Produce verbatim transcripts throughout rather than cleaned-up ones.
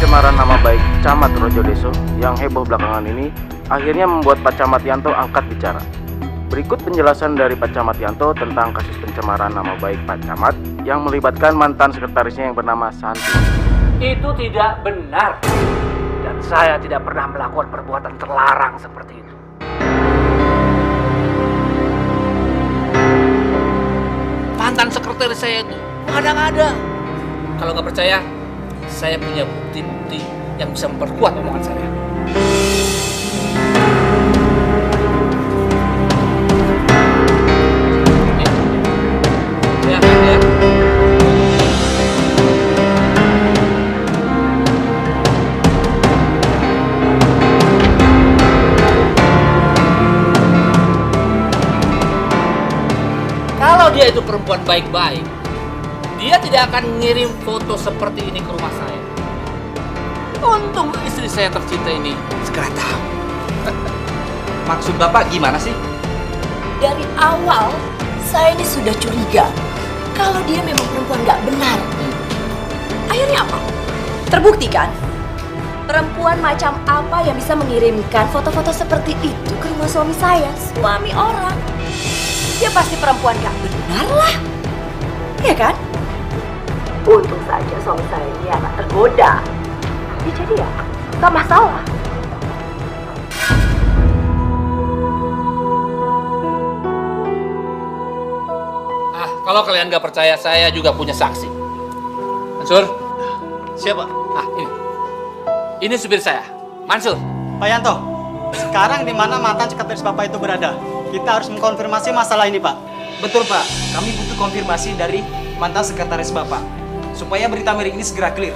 pencemaran nama baik Camat Rojodeso yang heboh belakangan ini akhirnya membuat Pak Camat Yanto angkat bicara. Berikut penjelasan dari Pak Camat Yanto tentang kasus pencemaran nama baik Pak Camat yang melibatkan mantan sekretarisnya yang bernama Santi. Itu tidak benar. Dan saya tidak pernah melakukan perbuatan terlarang seperti itu. Mantan sekretaris saya itu mengada-ngada. Kalau nggak percaya, saya punya bukti-bukti yang bisa memperkuat omongan saya. Ya, ya. Kalau dia itu perempuan baik-baik, dia tidak akan ngirim foto seperti ini ke rumah saya. Untung istri saya tercinta ini segera tahu. Maksud Bapak gimana sih? Dari awal, saya ini sudah curiga kalau dia memang perempuan nggak benar. Hmm. Akhirnya apa? Terbukti kan? Perempuan macam apa yang bisa mengirimkan foto-foto seperti itu ke rumah suami saya, suami orang? Dia pasti perempuan nggak benar lah. Iya kan? Untung saja suami saya ini anak tergoda. Ya, jadi ya, nggak masalah. Ah, kalau kalian nggak percaya, saya juga punya saksi. Mansur, Siapa? ah ini, ini supir saya, Mansur. Pak Yanto, sekarang di mana mantan sekretaris Bapak itu berada? Kita harus mengkonfirmasi masalah ini, Pak. Betul Pak, kami butuh konfirmasi dari mantan sekretaris Bapak supaya berita miring ini segera clear.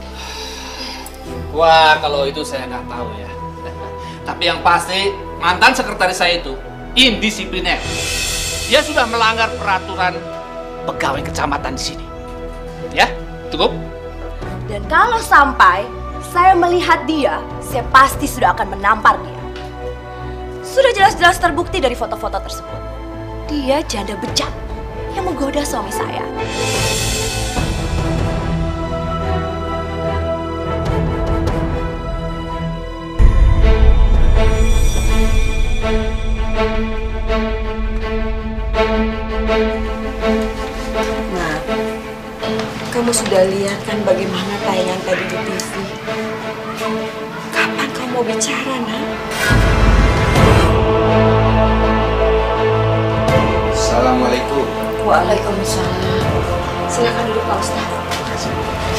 Wah, kalau itu saya nggak tahu ya. Tapi yang pasti mantan sekretaris saya itu indisipliner. Dia sudah melanggar peraturan pegawai kecamatan di sini. Ya, cukup? Dan kalau sampai saya melihat dia, saya pasti sudah akan menampar dia. Sudah jelas-jelas terbukti dari foto-foto tersebut. Dia janda bejat yang menggoda suami saya. Nah, kamu sudah lihat kan bagaimana tayangan tadi di T V? Kapan kamu mau bicara, Nak? Assalamualaikum. Waalaikumsalam. Silakan duduk, Pak Ustadz. Terima kasih.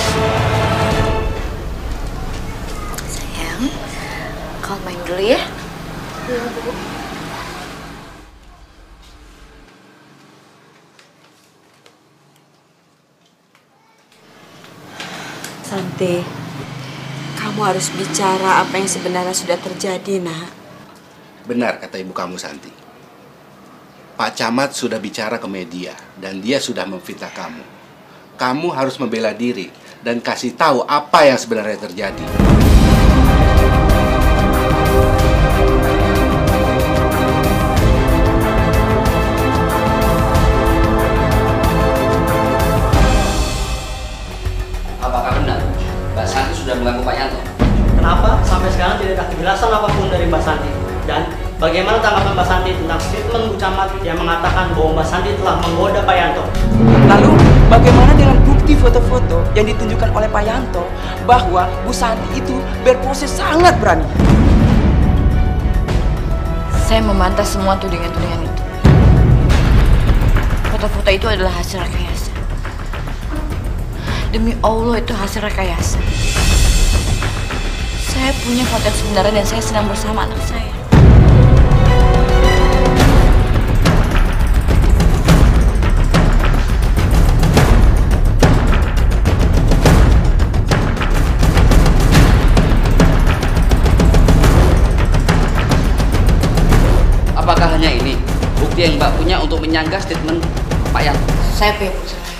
Sayang, kau main dulu ya. Iya, Bu. Santi, kamu harus bicara apa yang sebenarnya sudah terjadi, Nak. Benar kata ibu kamu, Santi. Pak Camat sudah bicara ke media dan dia sudah memfitnah kamu. Kamu harus membela diri dan kasih tahu apa yang sebenarnya terjadi. Apakah benar Mbak Santi sudah mengganggu Pak Yanto? Kenapa sampai sekarang tidak ada kejelasan apapun dari Mbak Santi? Dan bagaimana tanggapan Mbak Santi tentang statement Bu Camat yang mengatakan bahwa Mbak Santi telah menggoda Pak Yanto? Lalu bagaimana dengan bukti foto-foto yang ditunjukkan oleh Pak Yanto bahwa Bu Santi itu berpose sangat berani? Saya membantah semua tudingan-tudingan itu. Foto-foto itu adalah hasil rekayasa. Demi Allah itu hasil rekayasa. Saya punya foto yang sebenarnya dan saya sedang bersama anak saya. Apakah hanya ini bukti yang Mbak punya untuk menyanggah statement Pak Yanto? Saya punya bukti lain.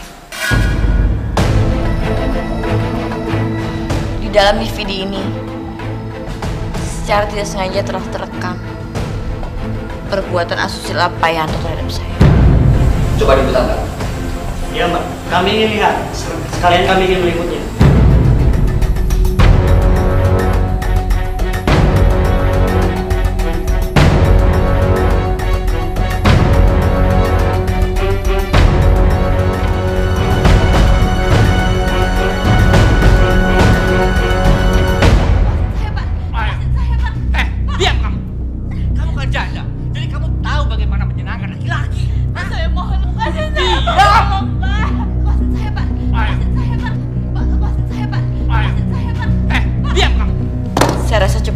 Di dalam D V D ini, secara tidak sengaja telah terekam perbuatan asusila Pak Yanto terhadap saya. Coba diputar, Mbak. Iya, Mbak. Kami ingin lihat. Sekalian kami ingin meliputnya.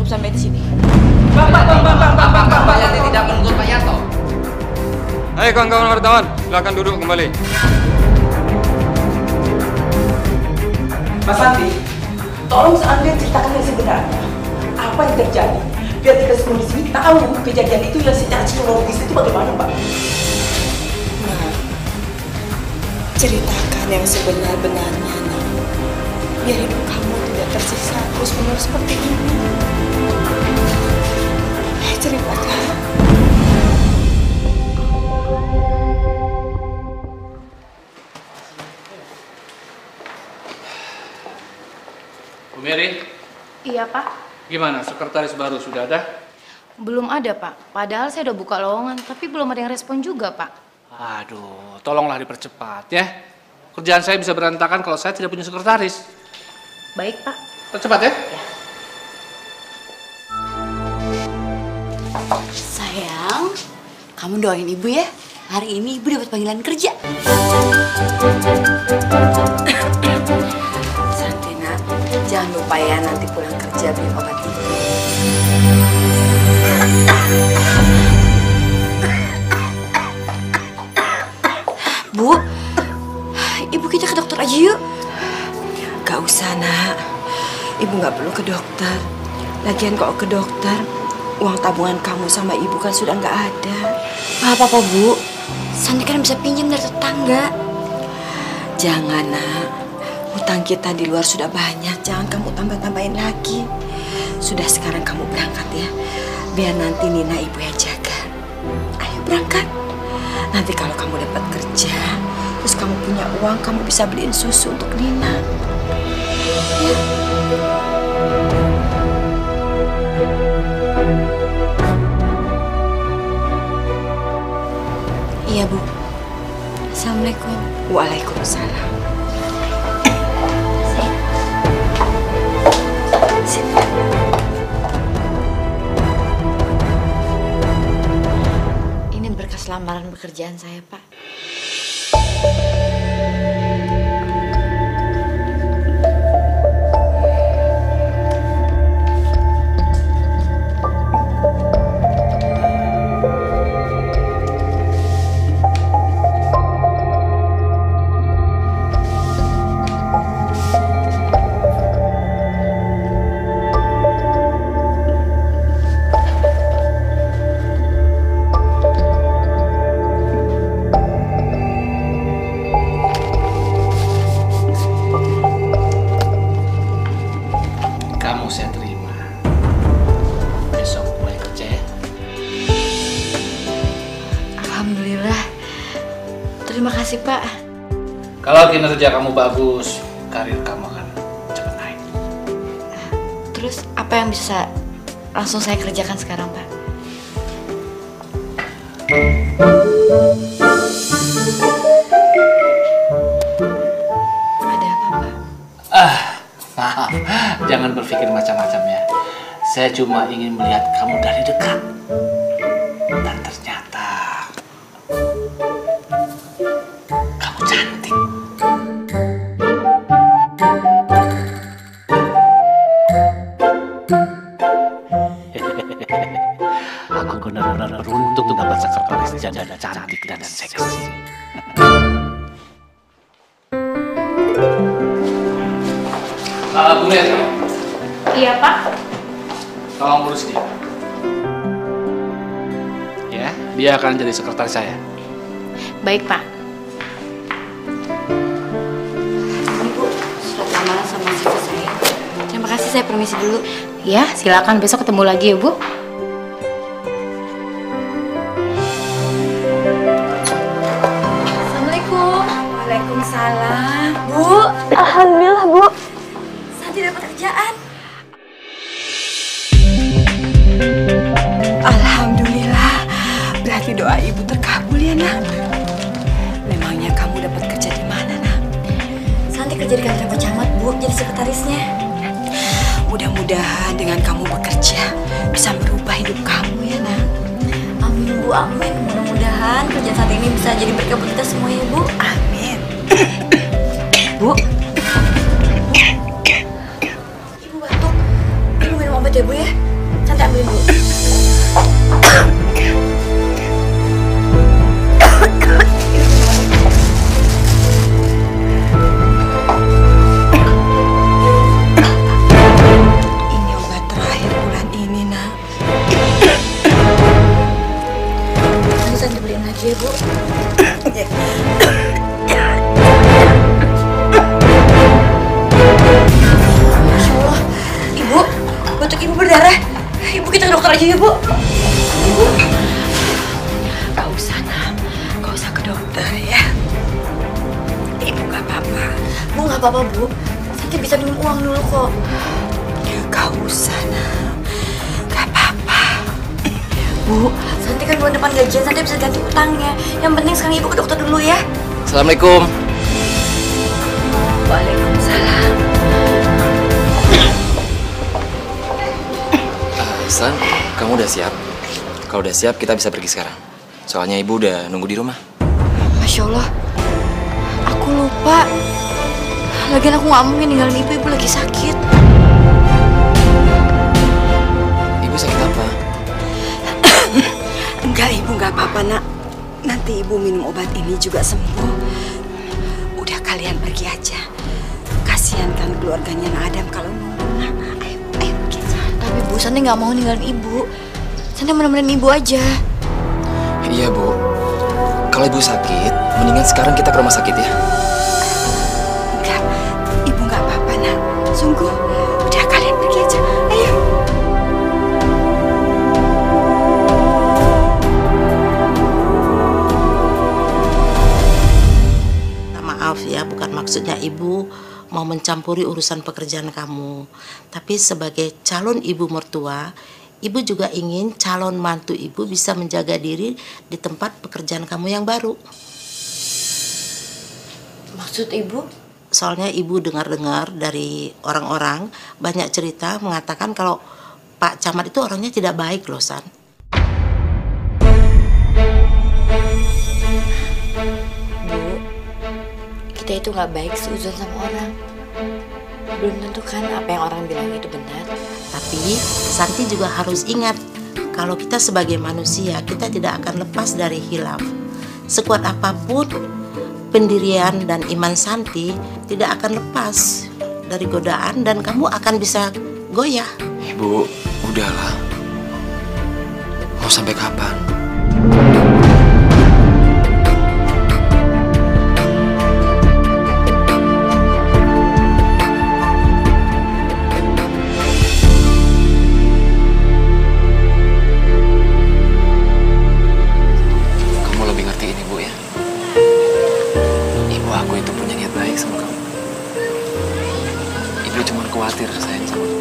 urusan medis ini. Bang, bang, bang, bang, bang, bang, bang, bang, Pak Yanti tidak menegur Pak Yanto. Hai kawan-kawan wartawan, silakan duduk kembali. Mas Santi, tolong Anda ceritakan yang sebenarnya. Apa yang terjadi? Biar kita semua di sini tahu kejadian itu yang secara psikologis itu bagaimana, Mbak? Nah, ceritakan yang sebenar-benarnya, nak. Biar hidup kamu tidak tersiksa terus-menerus seperti ini. Ceritakan. Bu Mary, Iya, Pak. gimana? Sekretaris baru sudah ada? Belum ada, Pak. Padahal saya udah buka lowongan, tapi belum ada yang respon juga, Pak. Aduh, tolonglah dipercepat ya. Kerjaan saya bisa berantakan kalau saya tidak punya sekretaris. Baik, Pak. Percepat ya. Sayang, kamu doain ibu ya. Hari ini ibu dapat panggilan kerja. Santi, nak. Jangan lupa ya nanti pulang kerja beli obat ibu. Bu, ibu kita ke dokter aja yuk. Gak usah, nak. Ibu gak perlu ke dokter. Lagian kalau ke dokter, uang tabungan kamu sama ibu kan sudah gak ada. Apa-apa, Bu. Santi kan bisa pinjam dari tetangga. Jangan, nak. Hutang kita di luar sudah banyak. Jangan kamu tambah-tambahin lagi. Sudah, sekarang kamu berangkat ya. Biar nanti Nina ibu yang jaga. Ayo berangkat. Nanti kalau kamu dapat kerja, terus kamu punya uang, kamu bisa beliin susu untuk Nina. Ya. Iya, Bu. Assalamualaikum. Waalaikumsalam. Ini berkas lamaran pekerjaan saya, Pak. Kamu saya terima. Besok mulai kerja ya. Alhamdulillah. Terima kasih, Pak. Kalau kinerja kamu bagus, karir kamu akan cepat naik. Terus apa yang bisa langsung saya kerjakan sekarang, Pak? Ada apa, Pak? Ah, maaf. Jangan berpikir macam-macam ya. Saya cuma ingin melihat kamu dari dekat. Dan ternyata kamu cantik. Aku benar-benar beruntung mendapat sekretaris janda cantik dan seksi. Uh, Bu Mary, Iya, Pak. tolong urus dia. Ya, dia akan jadi sekretaris saya. Baik, Pak. Ini, Bu, surat lamaran sama C V saya. Terima kasih, saya permisi dulu. Ya, silakan besok ketemu lagi ya, Bu. Assalamualaikum. Waalaikumsalam. Bu, alhamdulillah, Bu. Santi dapat kerjaan. Alhamdulillah. Berarti doa ibu terkabul ya, nak. Memangnya kamu dapat kerja di mana, nak? Santi kerja di kantor Pak Camat, Bu, jadi sekretarisnya. Mudah-mudahan dengan kamu bekerja bisa merubah hidup kamu ya, nak. Amin, Bu, amin. Mudah-mudahan kerja saat ini bisa jadi berkah buat kita semua ya, Bu. Amin. Bu. Ibu batuk. Ibu minum obat ya, Bu ya? Santi ambil dulu. Ini obat terakhir bulan ini, nak. Nanti Santi beliin lagi ya, Bu. Masya Allah, Ibu, batuk Ibu berdarah. Ibu kita ke dokter aja ya, Bu. Ibu, Gak usah, nak. Gak usah ke dokter ya. Ibu gak apa-apa. Bu nggak apa-apa, Bu. Santi bisa minum uang dulu kok. Gak usah, nak. Gak apa-apa. Bu, Santi kan bulan depan gajian, Santi bisa ganti utangnya. Yang penting sekarang Ibu ke dokter dulu ya. Assalamualaikum. Waalaikumsalam. Uh, San, kamu udah siap? Kalau udah siap, kita bisa pergi sekarang. Soalnya ibu udah nunggu di rumah. Masya Allah, aku lupa. Lagian aku nggak mungkin ninggalin ibu, ibu lagi sakit. Ibu sakit apa? Enggak, ibu nggak apa-apa, nak. Nanti ibu minum obat ini juga sembuh. Udah, kalian pergi aja. Kasihan kan keluarganya Nak Adam kalau nunggu. Nah, ayo, ayo pergi aja. Tapi Bu, Santi nggak mau ninggalin ibu. Santi mau nemenin ibu aja. Iya, Bu. Kalau ibu sakit, mendingan sekarang kita ke rumah sakit ya. Enggak, ibu nggak apa-apa, nak. Sungguh. Udah, kalian pergi aja. Ayo. Maaf ya, bukan maksudnya ibu mau mencampuri urusan pekerjaan kamu. Tapi sebagai calon ibu mertua, ibu juga ingin calon mantu ibu bisa menjaga diri di tempat pekerjaan kamu yang baru. Maksud ibu? Soalnya ibu dengar-dengar dari orang-orang banyak cerita mengatakan kalau Pak Camat itu orangnya tidak baik loh, San. Kita itu nggak baik seuzon sama orang. Belum tentu kan apa yang orang bilang itu benar. Tapi Santi juga harus ingat, kalau kita sebagai manusia, kita tidak akan lepas dari hilaf. Sekuat apapun pendirian dan iman Santi tidak akan lepas dari godaan dan kamu akan bisa goyah. Ibu, udahlah. Mau sampai kapan? Khawatir sayang sama kamu.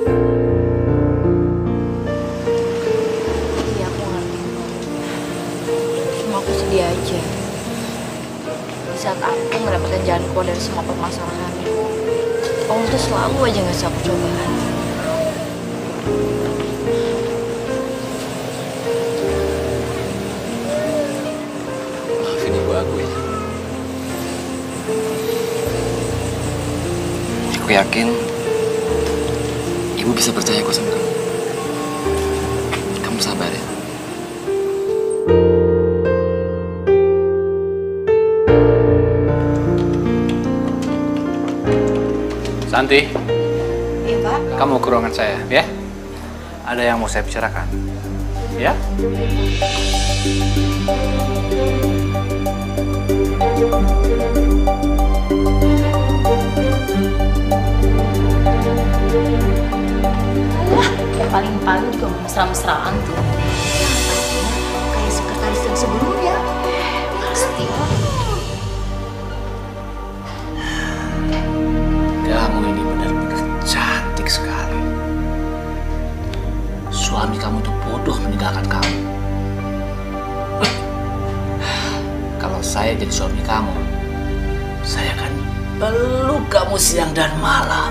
Iya, aku ngerti. Cuma aku sedih aja. Di saat aku mendapatkan jalan keluar dari semua permasalahanku, Allah tuh selalu aja ngasih aku cobaan. Maafin ibu aku ya. Aku yakin ibu bisa percaya kok sama kamu. Kamu sabar ya. Santi. Iya, Pak. Kamu ke ruangan saya, ya. Ada yang mau saya bicarakan. Ya? Wah, kayak paling-paling juga mesra-mesraan tuh. Kayak sekretaris yang sebelumnya. Pasti. Kamu ini benar-benar cantik sekali. Suami kamu tuh bodoh meninggalkan kamu. Kalau saya jadi suami kamu, saya akan peluk kamu siang dan malam.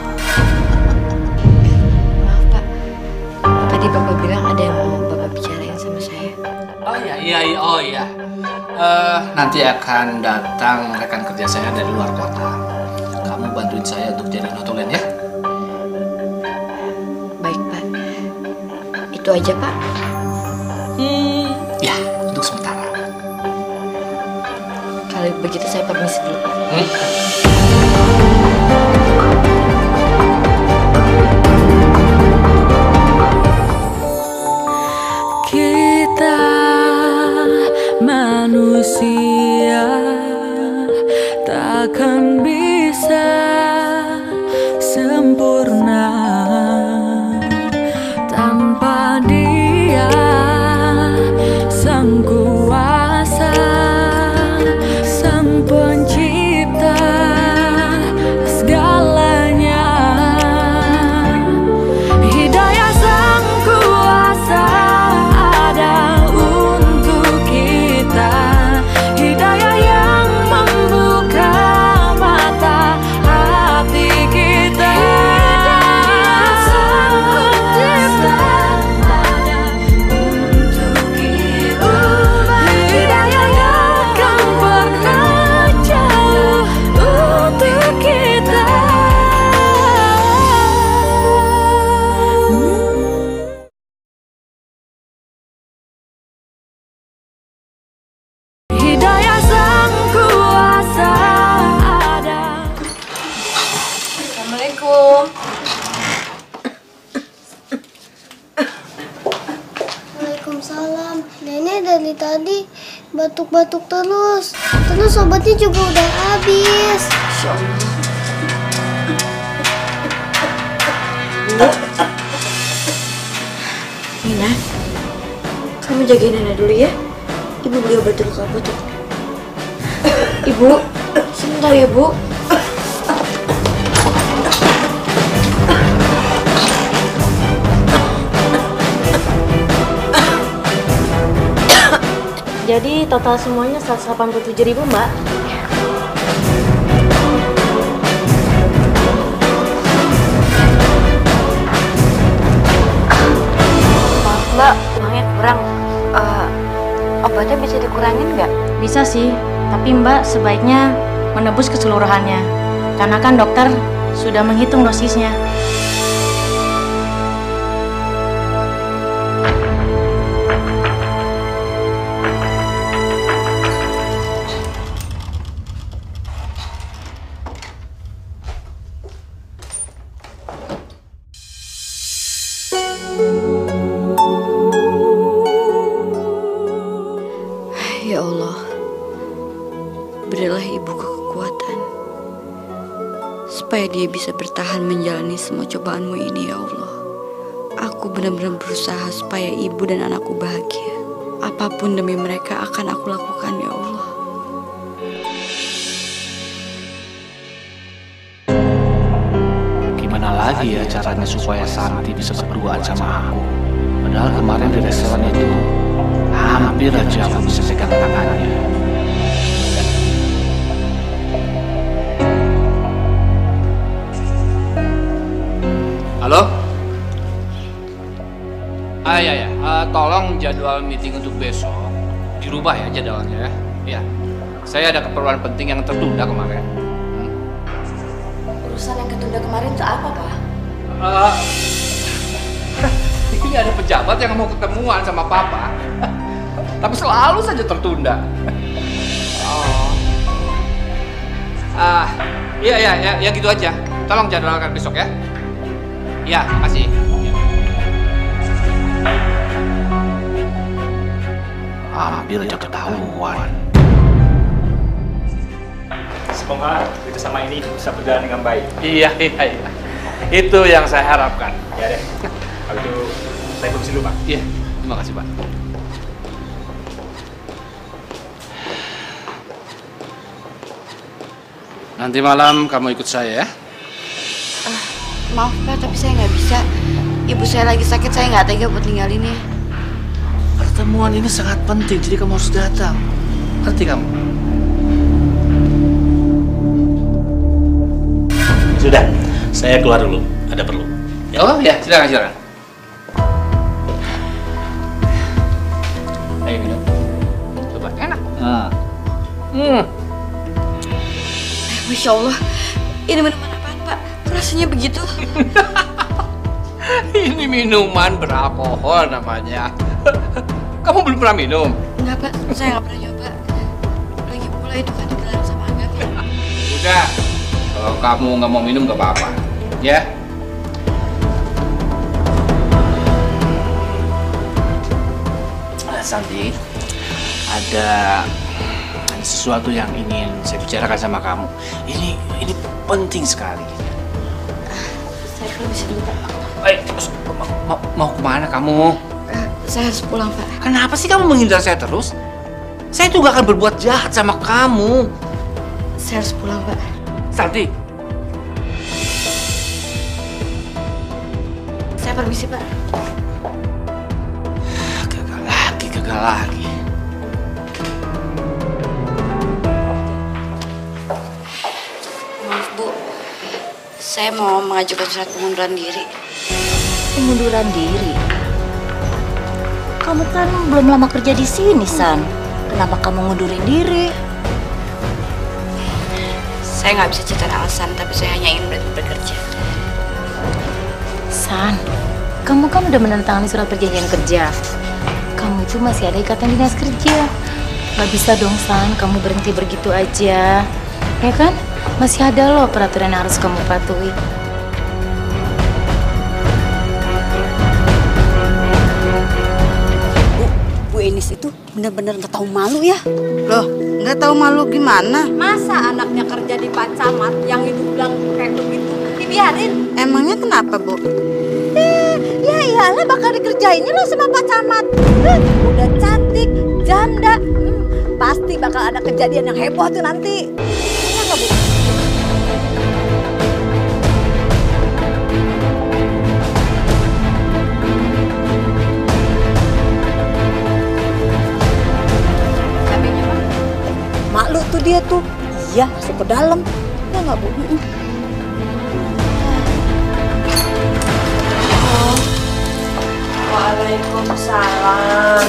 Maaf, Pak. Tadi Bapak bilang ada yang mau Bapak bicarain sama saya. Oh iya, iya, iya. Oh iya. Eh, nanti akan datang rekan kerja saya dari luar kota. Kamu bantuin saya untuk jadi notulen ya. Baik, Pak. Itu aja, Pak. Hmm, ya, untuk sementara. Kalau begitu saya permisi dulu, Pak. Hmm. Kita manusia takkan bisa sempurna tanpa Dia, Sang Kuasa, Sang Pencipta segalanya. Hidayah Sang Kuasa ada untuk kita, hidayah yang membuka mata hati kita. Hidayah Sang Pencipta ada untuk kita, hidayah yang akan pernah jauh untuk kita. Hidayah Sang Kuasa ada. Assalamualaikum. Waalaikumsalam. Nenek dari tadi batuk-batuk terus. Terus obatnya juga udah habis. Insya Allah. Nina, kamu jagain Nenek dulu ya. Ibu beli obat dulu ke apotek. Ibu, sebentar ya, Bu. Jadi total semuanya seratus delapan puluh tujuh ribu, Mbak. Maaf, Mbak, uangnya kurang. Eh, obatnya bisa dikurangin nggak? Bisa sih, tapi Mbak sebaiknya menebus keseluruhannya. Karena kan dokter sudah menghitung dosisnya. Ya Allah, berilah ibuku kekuatan supaya dia bisa bertahan menjalani semua cobaanmu ini, ya Allah. Aku benar-benar berusaha supaya ibu dan anakku bahagia. Apapun demi mereka akan aku lakukan, ya Allah. Gimana lagi ya caranya supaya Santi bisa berduaan sama aku? Padahal kemarin di restoran itu hampir aja aku bisa pegang tangannya. Halo? Ah ya ya, uh, tolong jadwal meeting untuk besok dirubah ya jadwalnya ya. Ya, saya ada keperluan penting yang tertunda kemarin. Hmm. Urusan yang ketunda kemarin itu apa, Pak? Uh, ini ada pejabat yang mau ketemuan sama Papa. Tapi selalu saja tertunda. Oh. Ah, iya iya ya, ya gitu aja. Tolong jadwalkan besok ya. Ya, makasih. Hampir aja ketahuan. Semoga kerjasama ini bisa berjalan dengan baik. Iya iya iya. Itu yang saya harapkan. Ya deh. Kalau itu saya permisi dulu, Pak. Iya, terima kasih, Pak. Nanti malam kamu ikut saya ya. Uh, maaf Pak, tapi saya nggak bisa. Ibu saya lagi sakit, saya nggak tega buat ninggalinnya. Pertemuan ini sangat penting, jadi kamu harus datang. Ngerti kamu? Sudah, saya keluar dulu. Ada perlu. Ya. Oh ya, silakan silakan. Ayo minum. Coba, enak. Ah. Hmm. Masya Allah, ini minuman apaan Pak? Rasanya begitu. Ini minuman beralkohol namanya. Kamu belum pernah minum? Enggak, Pak. Saya nggak pernah nyoba. Lagi pula itu kan dilarang sama agama. Udah, kalau kamu nggak mau minum nggak apa-apa, ya. Santi, ada sesuatu yang ingin saya bicarakan sama kamu. Ini ini penting sekali. Saya permisi dulu, Pak. Eh, mau, mau, mau kemana kamu? Uh, saya harus pulang, Pak. Kenapa sih kamu menghindar saya terus? Saya tuh gak akan berbuat jahat sama kamu. Saya harus pulang, Pak. Santi. Saya permisi, Pak. Gagal lagi, gagal lagi. Maaf, Bu. Saya mau mengajukan surat pengunduran diri. Pengunduran diri? Kamu kan belum lama kerja di sini, San. Kenapa kamu ngundurin diri? Saya nggak bisa cerita alasan, tapi saya hanya ingin berhenti bekerja. San, kamu kan udah menandatangani surat perjanjian kerja. Kamu itu masih ada ikatan dinas kerja. Gak bisa dong, San, kamu berhenti begitu aja. Ya kan? Masih ada loh peraturan yang harus kamu patuhi. Bu, Bu Enis itu benar-benar nggak tahu malu ya. Loh, nggak tahu malu gimana? Masa anaknya kerja di Pak Camat yang itu bilang kayak begitu dibiarin? Emangnya kenapa, Bu? Eh, ya iyalah bakal dikerjainnya loh sama Pak Camat. Eh, udah cantik, janda, hmm, pasti bakal ada kejadian yang heboh tuh nanti. Iya nggak, Bu? Malu tuh dia tuh. Iya, masuk ke dalam. Ya nggak, Bu? Mm-mm. Waalaikumsalam.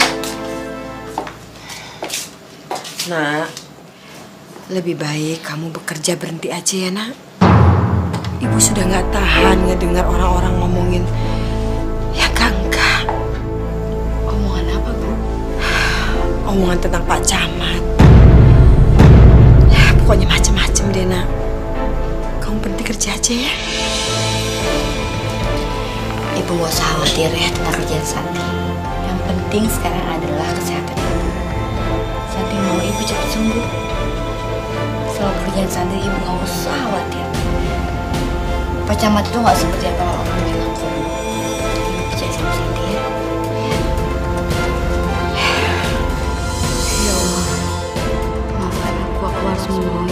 Nak, lebih baik kamu bekerja berhenti aja ya, Nak. Ibu sudah nggak tahan ngedengar orang-orang ngomongin. Ya kan, enggak. Omongan apa, Bu? Omongan tentang Pak Camat. Ya, pokoknya macem-macem deh, Nak. Kamu berhenti kerja aja ya. Ibu gak usah khawatir ya tentang kerjaan Santi. Yang penting sekarang adalah kesehatan ibu. Santi mau ibu cepat sembuh. Soal kerjaan Santi ibu gak usah khawatir. Pak Camat itu gak seperti apa orang bilang kok. Ibu percaya sama Santi ya. Ya Allah, maafkan aku, aku harus memohon.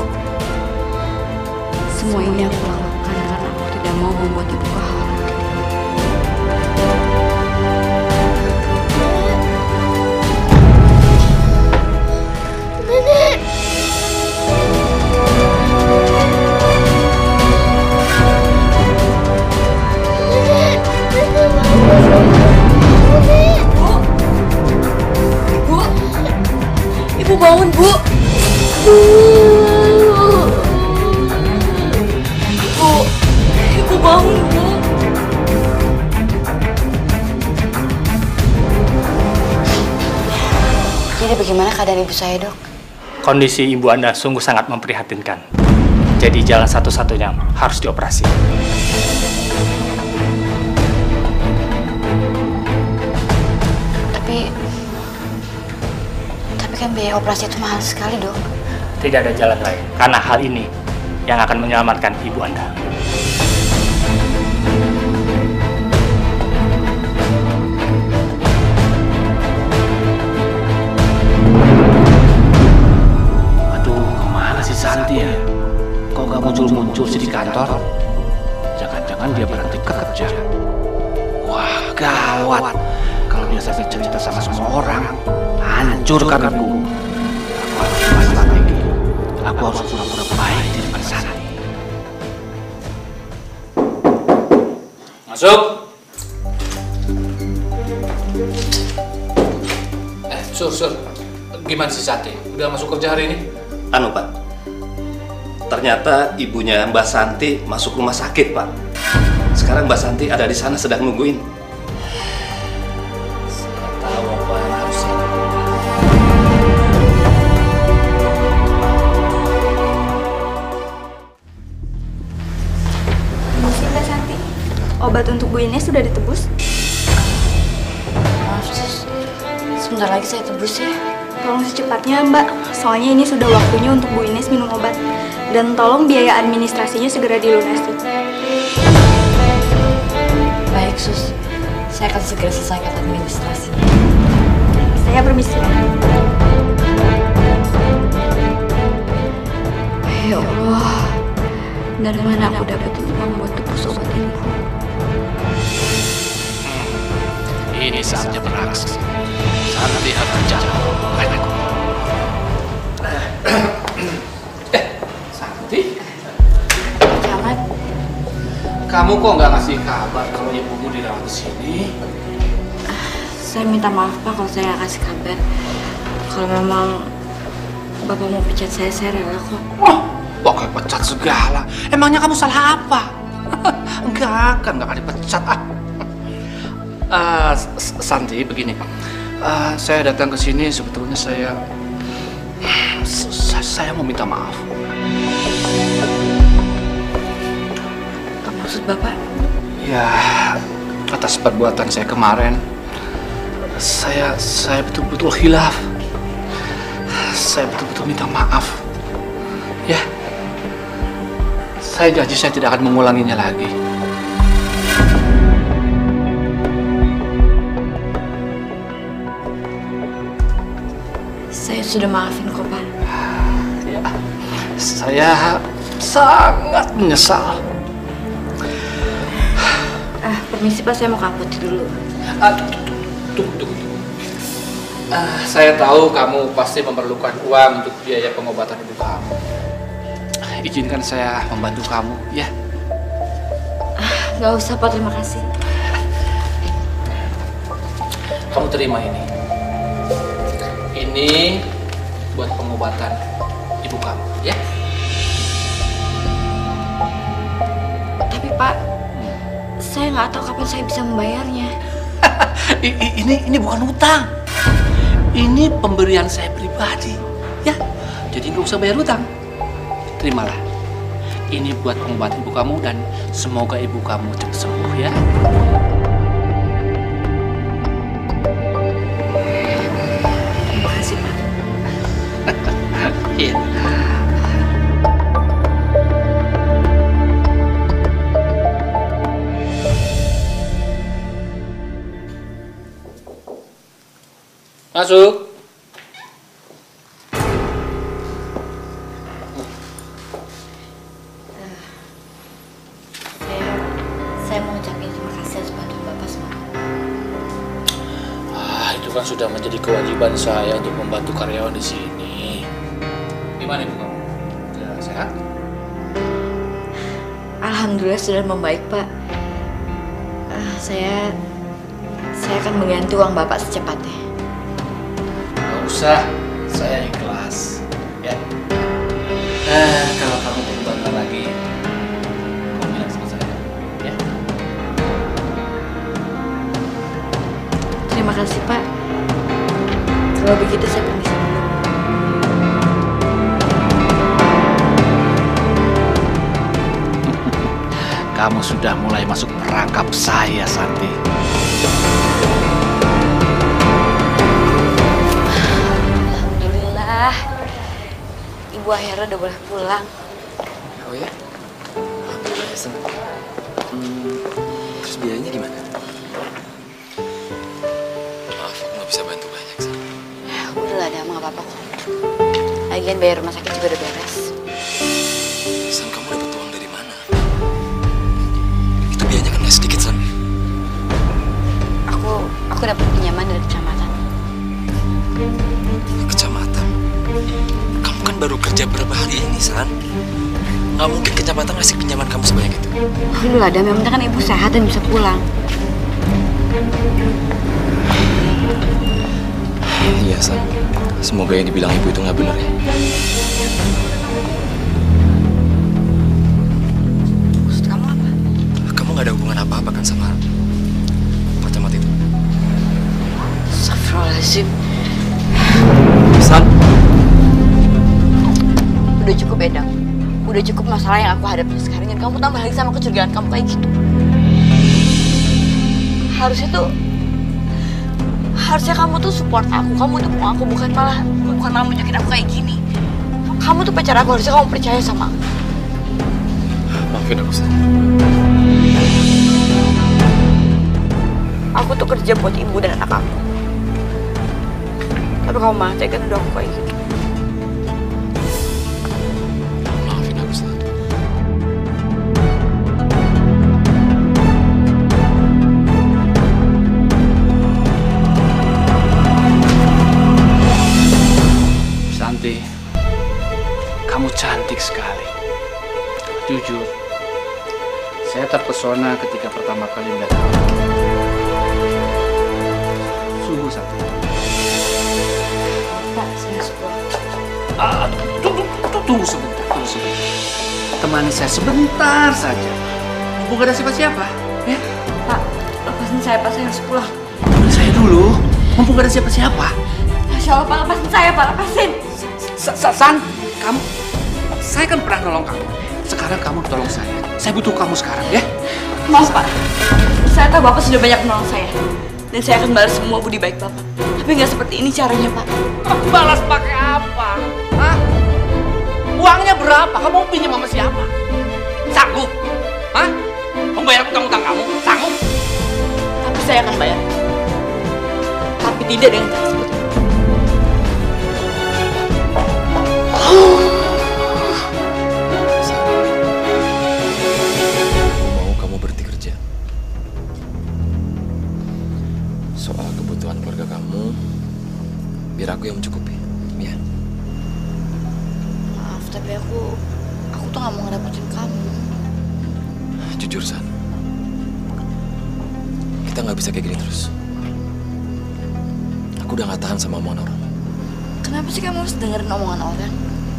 Semua ini aku lakukan karena aku tidak mau membuat ibu khawatir. Ibu bangun, Bu. Bu. Ibu. Ibu bangun, Bu. Jadi bagaimana keadaan ibu saya, Dok? Kondisi ibu Anda sungguh sangat memprihatinkan. Jadi jalan satu-satunya harus dioperasi. Tapi... Tapi kan biaya operasi itu mahal sekali, Dok. Tidak ada jalan lain, karena hal ini yang akan menyelamatkan ibu Anda. Santi ya, kok gak muncul-muncul sih di kantor? Jangan-jangan dia berhenti kerja. Wah, gawat. Kalau dia sampai cerita sama semua orang, hancur karirku. Aku harus buat strategi. Aku harus pura-pura baik di depan Santi. Masuk. Eh, Sur, Sur. Gimana sih Santi? Udah masuk kerja hari ini? Anu, Pak. Ternyata ibunya Mbak Santi masuk rumah sakit, Pak. Sekarang Mbak Santi ada di sana sedang nungguin. Saya tahu apa yang harus saya lakukan. Mbak Santi, obat untuk Bu Ines sudah ditebus? Maaf, Sus. Sebentar lagi saya tebus ya. Tolong secepatnya, Mbak. Soalnya ini sudah waktunya untuk Bu Ines minum obat. Dan tolong biaya administrasinya segera dilunasi. Baik, Sus. Saya akan segera selesaikan administrasinya. Saya permisi. Ya Allah, dari mana aku dapat uang buat tebus obat ini? Ini saatnya beraksi. Santi harus bicara. Ayo. Eh, Santi? Camat. Kamu kok nggak ngasih kabar kalau ibumu dirawat di sini? Saya minta maaf Pak kalau saya nggak kasih kabar. Kalau memang Bapak mau pecat saya, saya rela kok. Wah, pakai pecat segala. Emangnya kamu salah apa? Enggak, kan nggak akan dipecat. Ah. Uh, Santi, begini, uh, saya datang ke sini sebetulnya saya, saya saya mau minta maaf. Apa maksud Bapak? Ya, atas perbuatan saya kemarin, saya saya betul-betul khilaf. Saya betul-betul minta maaf. Ya, saya janji saya tidak akan mengulanginya lagi. Saya sudah maafin kok, Pak. Ya, saya sangat menyesal. Ah, permisi Pak, saya mau ke apotek dulu. Ah, tunggu, tunggu, tunggu. Ah, saya tahu kamu pasti memerlukan uang untuk biaya pengobatan ibu kamu. Izinkan saya membantu kamu, ya? Ah, nggak usah Pak, terima kasih. Kamu terima ini. Ini buat pengobatan ibu kamu, ya? Tapi Pak, hmm. saya nggak tahu kapan saya bisa membayarnya. ini ini bukan hutang. Ini pemberian saya pribadi, ya. Jadi nggak usah bayar hutang. Terimalah. Ini buat pengobatan ibu kamu dan semoga ibu kamu cepat sembuh, ya. Iya. Masuk. Saya mau ucapin terima kasih atas bantuan Bapak semalam. Ah, itu kan sudah menjadi kewajiban saya untuk membantu karyawan di sini. Gimana ibu kamu? Sudah sehat? Alhamdulillah sudah membaik Pak. Uh, saya saya akan mengganti uang Bapak secepatnya. Gak usah, saya ikhlas. Ya. Eh, kalau kamu perlu bantuan lagi, kamu bilang sama saya. Ya. Terima kasih Pak. Kalau begitu saya permisi dulu. Kamu sudah mulai masuk perangkap saya, Santi. Alhamdulillah, Ibu akhirnya udah boleh pulang. Oh ya? Alhamdulillah ya, Sen. Hmm, terus biayanya gimana? Maaf, aku nggak bisa bantu banyak, Sen. Ya, udah lah, ada nggak apa-apa kok. Lagian bayar rumah sakit juga udah beres. Sen, kamu dapat uang dari mana? Itu biayanya kan nggak sedikit, Sen. Aku aku dapat pinjaman dari kecamatan. Kecamatan? Kamu kan baru kerja berapa hari ini, San? Nggak mungkin kecamatan ngasih pinjaman kamu sebanyak itu. Udah lah, yang penting kan ibu sehat dan bisa pulang. Iya, San. Semoga yang dibilang ibu itu nggak benar ya. Maksud kamu apa? Kamu nggak ada hubungan apa-apa kan sama Pak Camat itu? Astagfirullahaladzim. San. Udah cukup, Edang. Udah cukup masalah yang aku hadapi sekarang. Dan kamu tambah lagi sama kecurigaan kamu kayak gitu. Harusnya tuh... Harusnya kamu tuh support aku. Kamu dukung aku, bukan malah... Bukan malah nunjukin aku kayak gini. Kamu tuh pacar aku, harusnya kamu percaya sama aku. Maafin aku, San. Aku tuh kerja buat ibu dan anak aku. Tapi kamu malah tega udah aku kayak gitu. Maafin aku, San. Santi, kamu cantik sekali. Jujur, saya terpesona ketika pertama kali melihat kamu. Sungguh, Santi. Pak, saya suka. Ah, tunggu, tunggu, tunggu sebentar, tunggu sebentar. Temani saya sebentar saja. Bukan ada siapa-siapa, ya? Pak, lepasin saya, Pak, saya harus pulang. Teman saya dulu, mumpung gak ada siapa-siapa. Masya Allah, Pak, lepasin saya, Pak, lepasin. San, kamu, saya kan pernah nolong kamu. Sekarang kamu tolong saya. Saya butuh kamu sekarang, ya? Maaf, Pak. Saya tahu Bapak sudah banyak menolong saya. Dan saya akan balas semua budi baik Bapak. Tapi nggak seperti ini caranya, Pak. Aku balas pakai apa? Hah? Uangnya berapa? Kamu mau pinjam sama siapa? Sanggup? Hah? Membayar utang-utang kamu? Sanggup? Tapi saya akan bayar. Tapi tidak dengan cara seperti itu. Aku mau kamu berhenti kerja. Soal kebutuhan keluarga kamu, biar aku yang mencukupi, ya. Maaf, tapi aku, aku tuh nggak mau ngerepotin kamu. Jujur, San. Kita nggak bisa kayak gini terus. Aku udah nggak tahan sama omongan orang. Kenapa sih kamu harus dengerin omongan orang?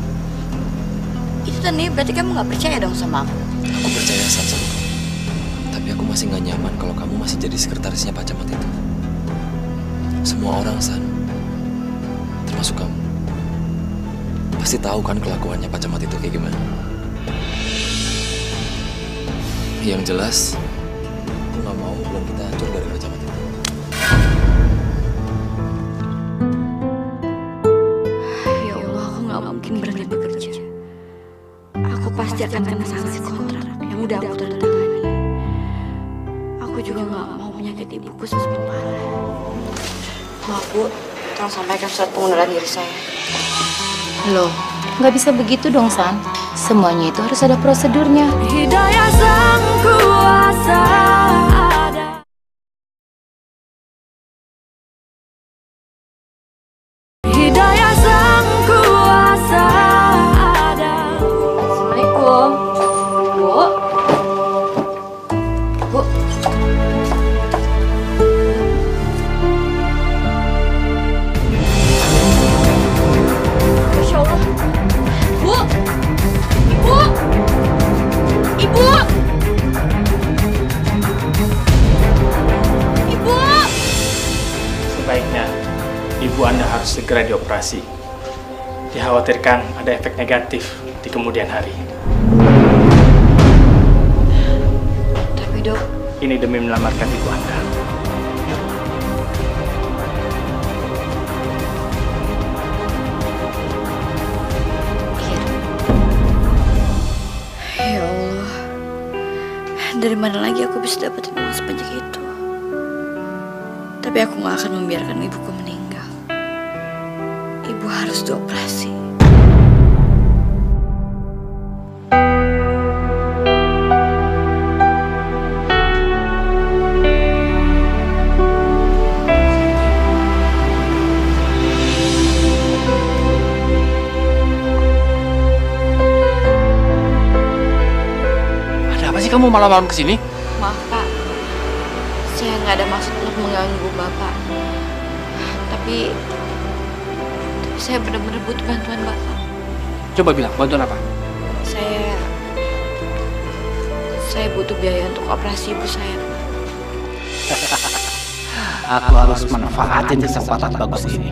Itu tadi berarti kamu nggak percaya dong sama aku. Aku percaya, San, sama kamu. Tapi aku masih nggak nyaman kalau kamu masih jadi sekretarisnya Pak Camat itu. Semua orang, San, termasuk kamu, pasti tahu kan kelakuannya Pak Camat itu kayak gimana. Yang jelas, aku nggak mau hubungan kita hancur dari Pak Camat itu. Ya Allah, aku nggak mungkin berhenti bekerja. Aku pasti akan kena sanksi kontrak yang udah aku tanda tangani. Aku juga nggak mau menyakiti ibuku semakin parah. Maaf, Bu, tolong sampaikan surat pengunduran diri saya. Loh, nggak bisa begitu dong, San. Semuanya itu harus ada prosedurnya. Hidayah sang kuasa ada. Hidayah sang kuasa ada. Assalamualaikum. Bu. Bu. Masya Allah. Bu. Ibu. Ibu. Ibu. Sebaiknya ibu Anda harus segera dioperasi. Dikhawatirkan ada efek negatif di kemudian hari. Tapi dok, ini demi menyelamatkan ibu Anda. ya Allah, dari mana lagi aku bisa dapetin uang sebanyak itu? Tapi aku gak akan membiarkan ibuku meninggal. Ibu harus dioperasi. Ada apa sih kamu malam-malam kesini? Maaf Pak, saya nggak ada maksud untuk mengganggu Bapak. Tapi, tapi saya benar-benar butuh bantuan Bapak. Coba bilang, bantuan apa? Saya, Saya butuh biaya untuk operasi ibu saya. Aku harus manfaatin kesempatan bagus ini.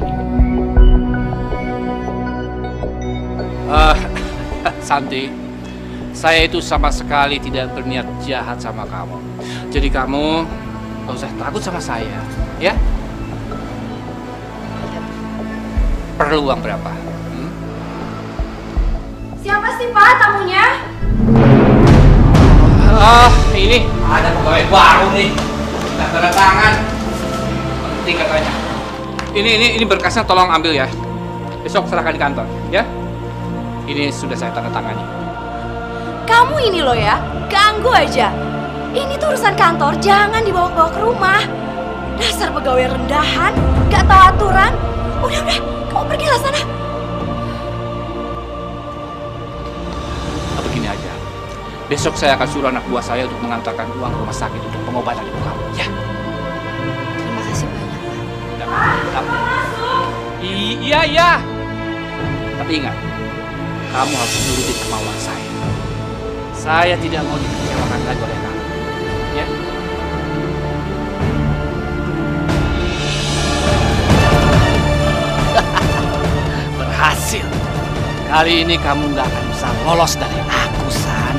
Uh, Santi, saya itu sama sekali tidak berniat jahat sama kamu. Jadi kamu gak usah takut sama saya, ya? Perlu uang berapa? Hmm? Siapa sih Pak tamunya? Ah, ini ada pegawai baru nih. Kita tanda tangan. Penting katanya. Ini ini ini berkasnya tolong ambil ya. Besok serahkan di kantor, ya. Ini sudah saya tanda tangani. Kamu ini loh ya, ganggu aja. Ini tuh urusan kantor, jangan dibawa-bawa ke rumah. Dasar pegawai rendahan, gak tahu aturan. Udah, udah, kamu pergi lah sana. Nah, begini aja. Besok saya akan suruh anak buah saya untuk mengantarkan uang ke rumah sakit untuk pengobatan ibu kamu, ya. Terima kasih banyak, Pak. Iya, iya. Tapi ingat, kamu harus nurutin kemauan saya. Saya tidak mau dikecewakan lagi oleh kamu, ya. Berhasil. Kali ini kamu nggak akan bisa lolos dari aku, San.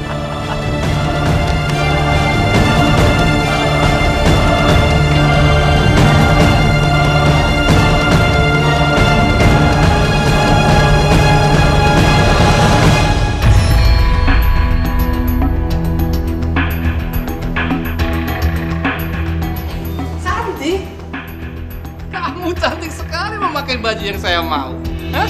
Santi, kamu cantik sekali memakai baju yang saya mau. Hah?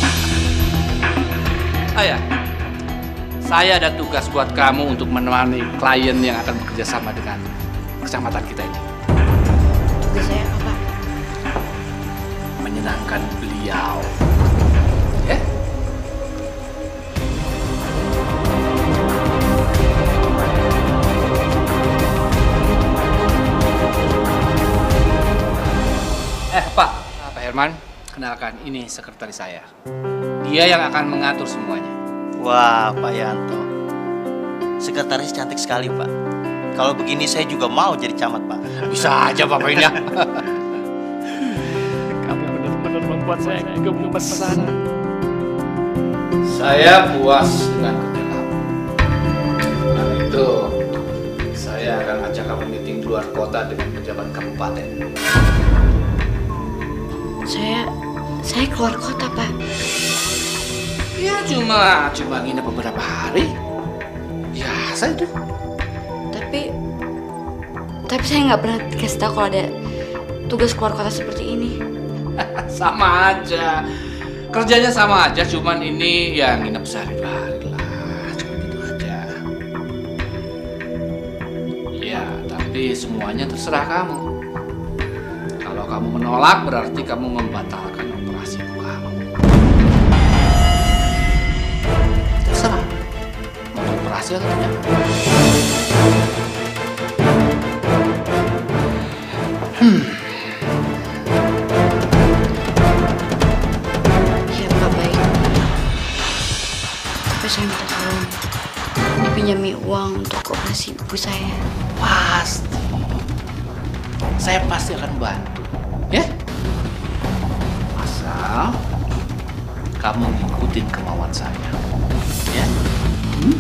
Ayah, saya ada tugas buat kamu untuk menemani klien yang akan bekerja sama dengan kecamatan kita ini. Tugas saya apa, Pak? Menyenangkan beliau. Ya? Eh, Pak. Pak Herman, kenalkan, ini sekretaris saya. Dia yang akan mengatur semuanya. Wah, Pak Yanto. Sekretaris cantik sekali, Pak. Kalau begini saya juga mau jadi camat, Pak. Bisa aja, Bapak ini. Kamu benar-benar membuat saya gemesan. Saya puas dengan kerja kamu. Karena itu, saya akan ajak kamu meeting di luar kota dengan pejabat kabupaten. Saya, saya keluar kota, Pak. Ya cuma, cuma nginep beberapa hari. Biasa itu. Tapi, tapi saya nggak pernah dikasih tahu kalau ada tugas keluar kota seperti ini. Sama aja. Kerjanya sama aja, cuman ini ya nginep sehari dua hari lah. Cuma gitu aja. Ya, tapi semuanya terserah kamu. Kalau kamu menolak, berarti kamu membatalkan operasi ibu kamu. Terserah. Mau operasi atau tidak. Hmm. Iya, Pak, baik. Tapi saya minta tolong dipinjami uang untuk operasi ibu saya. Pasti. Saya pasti akan bantu. Ya? Asal kamu ikutin kemauan saya. Ya? Hmm?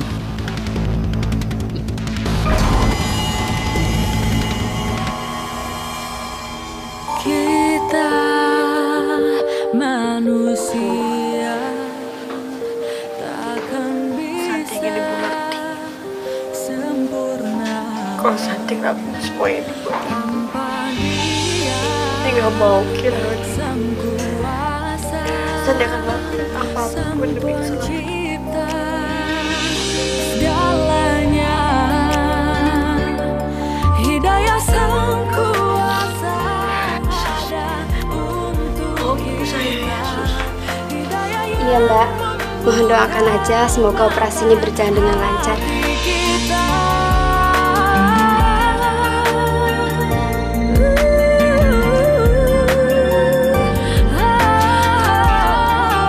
Kita manusia takkan bisa sempurna. Kok Santi gak punya semua ini buat aku? Dia gak mau kehilangan Santi akan melakukan apapun demi keselamatan. Segalanya hidayah sang kuasa ada untuk kita. Iya, Mbak. Mohon doakan aja semoga operasinya berjalan dengan lancar.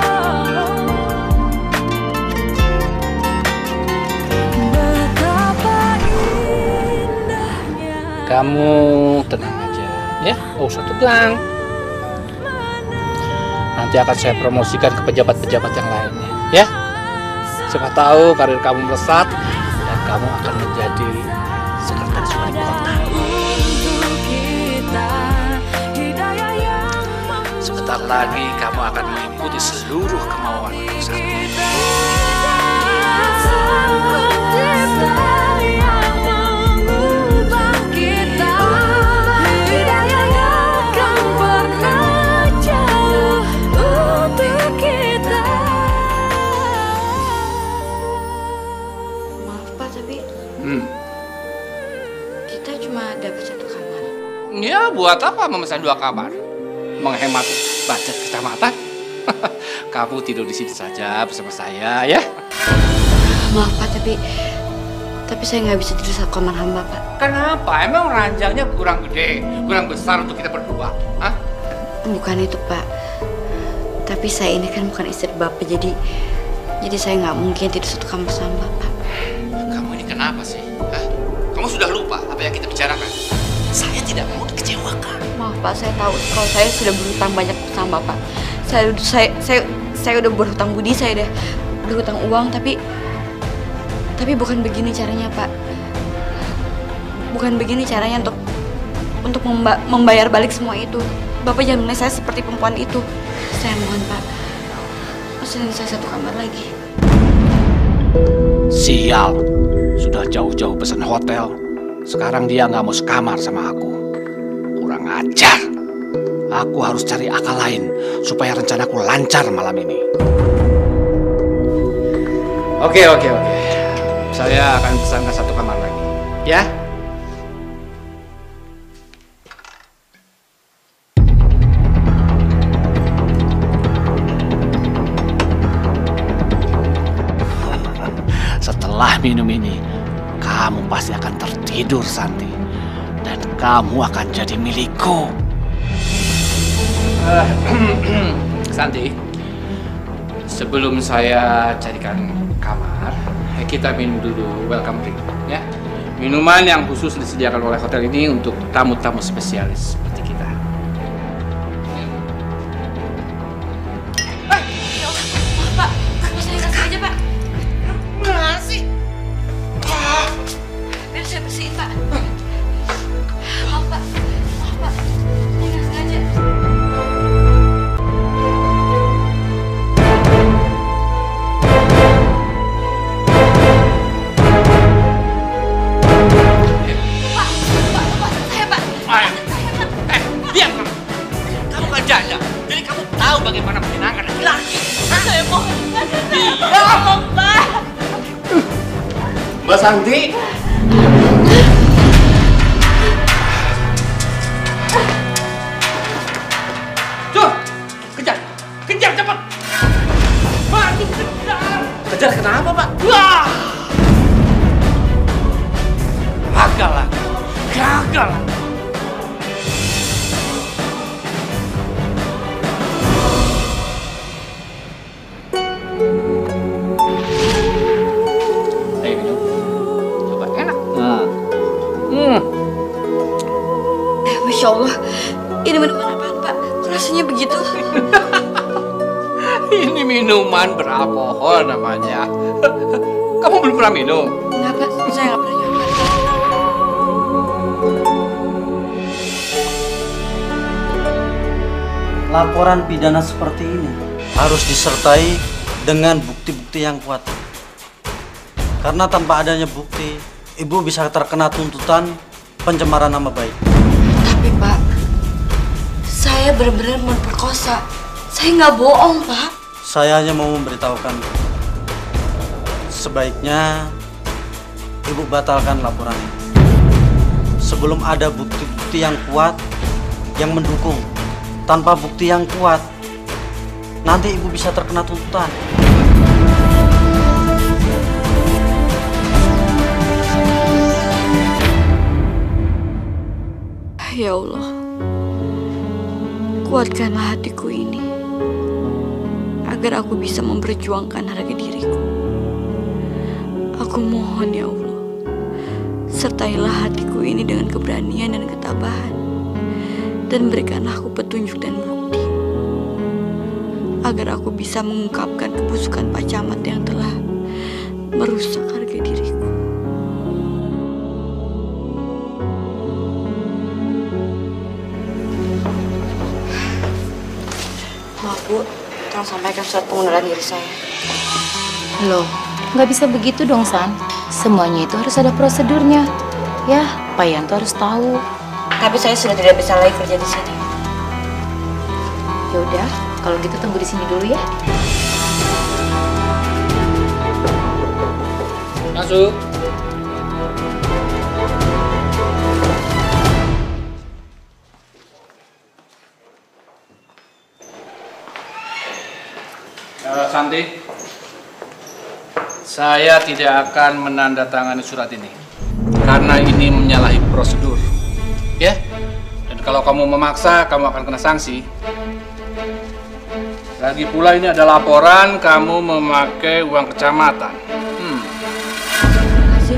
Betapa Ya, nggak usah tegang. Nanti akan saya promosikan ke pejabat-pejabat yang lainnya, ya. Siapa tahu karir kamu melesat dan kamu akan menjadi sekretaris wali kota. Sebentar lagi kamu akan mengikuti seluruh kemauan Sakti. Ya, buat apa memesan dua kamar? Menghemat budget kecamatan? Kamu tidur di sini saja bersama saya, ya? Maaf Pak, tapi tapi saya nggak bisa tidur satu kamar hamba Pak. Kenapa? Emang ranjangnya kurang gede, kurang besar untuk kita berdua? Hah? Bukan itu Pak. Tapi saya ini kan bukan istri Bapak, jadi jadi saya nggak mungkin tidur satu kamar sama Bapak. Kamu ini kenapa sih? Hah? Kamu sudah lupa apa yang kita bicarakan? Saya tidak mau dikecewakan. Maaf Pak, saya tahu kalau saya sudah berhutang banyak sama Bapak. Saya saya saya saya udah berhutang budi, saya udah berhutang uang, tapi tapi bukan begini caranya Pak. Bukan begini caranya untuk untuk memba membayar balik semua itu. Bapak jangan menilai saya seperti perempuan itu. Saya mohon Pak, pesenin saya satu kamar lagi. Sial, sudah jauh-jauh pesan hotel. Sekarang dia nggak mau sekamar sama aku. Kurang ajar. Aku harus cari akal lain supaya rencanaku lancar malam ini. Oke, oke, oke. Saya akan pesankan satu kamar lagi. Ya? Setelah minum ini, kamu pasti akan tertidur, Santi. Dan kamu akan jadi milikku. Uh, Santi, sebelum saya carikan kamar, kita minum dulu welcome drink, ya. Minuman yang khusus disediakan oleh hotel ini untuk tamu-tamu spesialis seperti kita. Maaf Pak, mau saya kasih aja Pak. Masih? Biar saya bersihin Pak. Maaf Pak, maaf Pak, saya nggak sengaja. Pak, Pak, lepasin saya Pak. Ayo. Eh, diam kamu. Kamu kan janda, jadi kamu tahu bagaimana menyenangkan laki-laki. Saya mohon, Diam, Pak. Mbak Santi. Tuh, kejar, kejar cepat. Maju kejar. Kejar kenapa, Pak? Wah! Gagal lagi, gagal. Ayo minum, coba enak. Nah. Hmm. Masya Allah, ini minuman apaan Pak? Kok rasanya begitu? Ini minuman beralkohol namanya. Kamu belum pernah minum? Enggak Pak, saya nggak pernah nyoba. Laporan pidana seperti ini harus disertai dengan bukti-bukti yang kuat. Karena tanpa adanya bukti, ibu bisa terkena tuntutan pencemaran nama baik. Tapi Pak, saya benar-benar memperkosa. Saya nggak bohong Pak. Saya hanya mau memberitahukan, sebaiknya ibu batalkan laporan ini. Sebelum ada bukti-bukti yang kuat yang mendukung. Tanpa bukti yang kuat, nanti ibu bisa terkena tuntutan. Ya Allah, kuatkanlah hatiku ini agar aku bisa memperjuangkan harga diriku. Aku mohon ya Allah, sertailah hatiku ini dengan keberanian dan ketabahan, dan berikanlah aku petunjuk dan bukti agar aku bisa mengungkapkan kebusukan Pak Camat yang telah merusak harga diriku. Maaf Bu, tolong sampaikan surat pengunduran diri saya. Loh, nggak bisa begitu dong, San. Semuanya itu harus ada prosedurnya. Ya, Pak Yanto harus tahu. Tapi saya sudah tidak bisa lagi kerja di sini. Ya udah, kalau gitu tunggu di sini dulu ya. Masuk. Uh, Santi, saya tidak akan menandatangani surat ini karena ini menyalahi prosedur, ya. Dan kalau kamu memaksa, kamu akan kena sanksi. Lagi pula ini ada laporan kamu memakai uang kecamatan. Hmm. Kasih.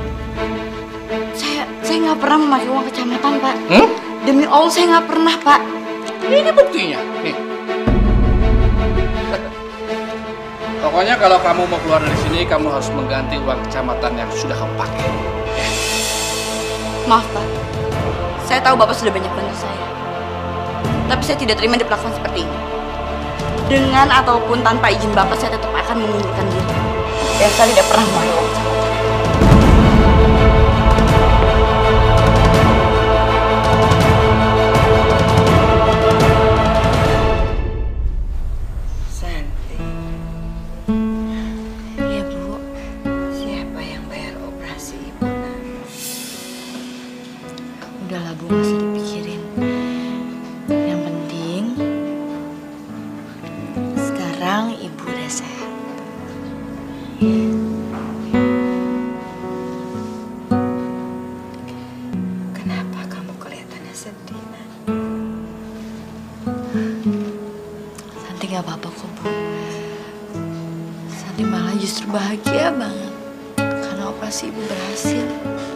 Saya saya nggak pernah memakai uang kecamatan, Pak. Hmm? Demi Allah saya nggak pernah, Pak. Ini buktinya, nih. Pokoknya kalau kamu mau keluar dari sini, kamu harus mengganti uang kecamatan yang sudah kamu pakai. Maaf, Pak. Saya tahu Bapak sudah banyak bantu saya. Tapi saya tidak terima diperlakukan seperti ini. Dengan ataupun tanpa izin Bapak, saya tetap akan mengundurkan diri. Dan saya tidak pernah memakai uang kecamatan. Udahlah Bu, nggak usah dipikirin. Yang penting sekarang Ibu udah sehat. Kenapa kamu kelihatannya sedih, Nak? Santi nggak apa-apa kok Bu. Santi malah justru bahagia banget karena operasi Ibu berhasil.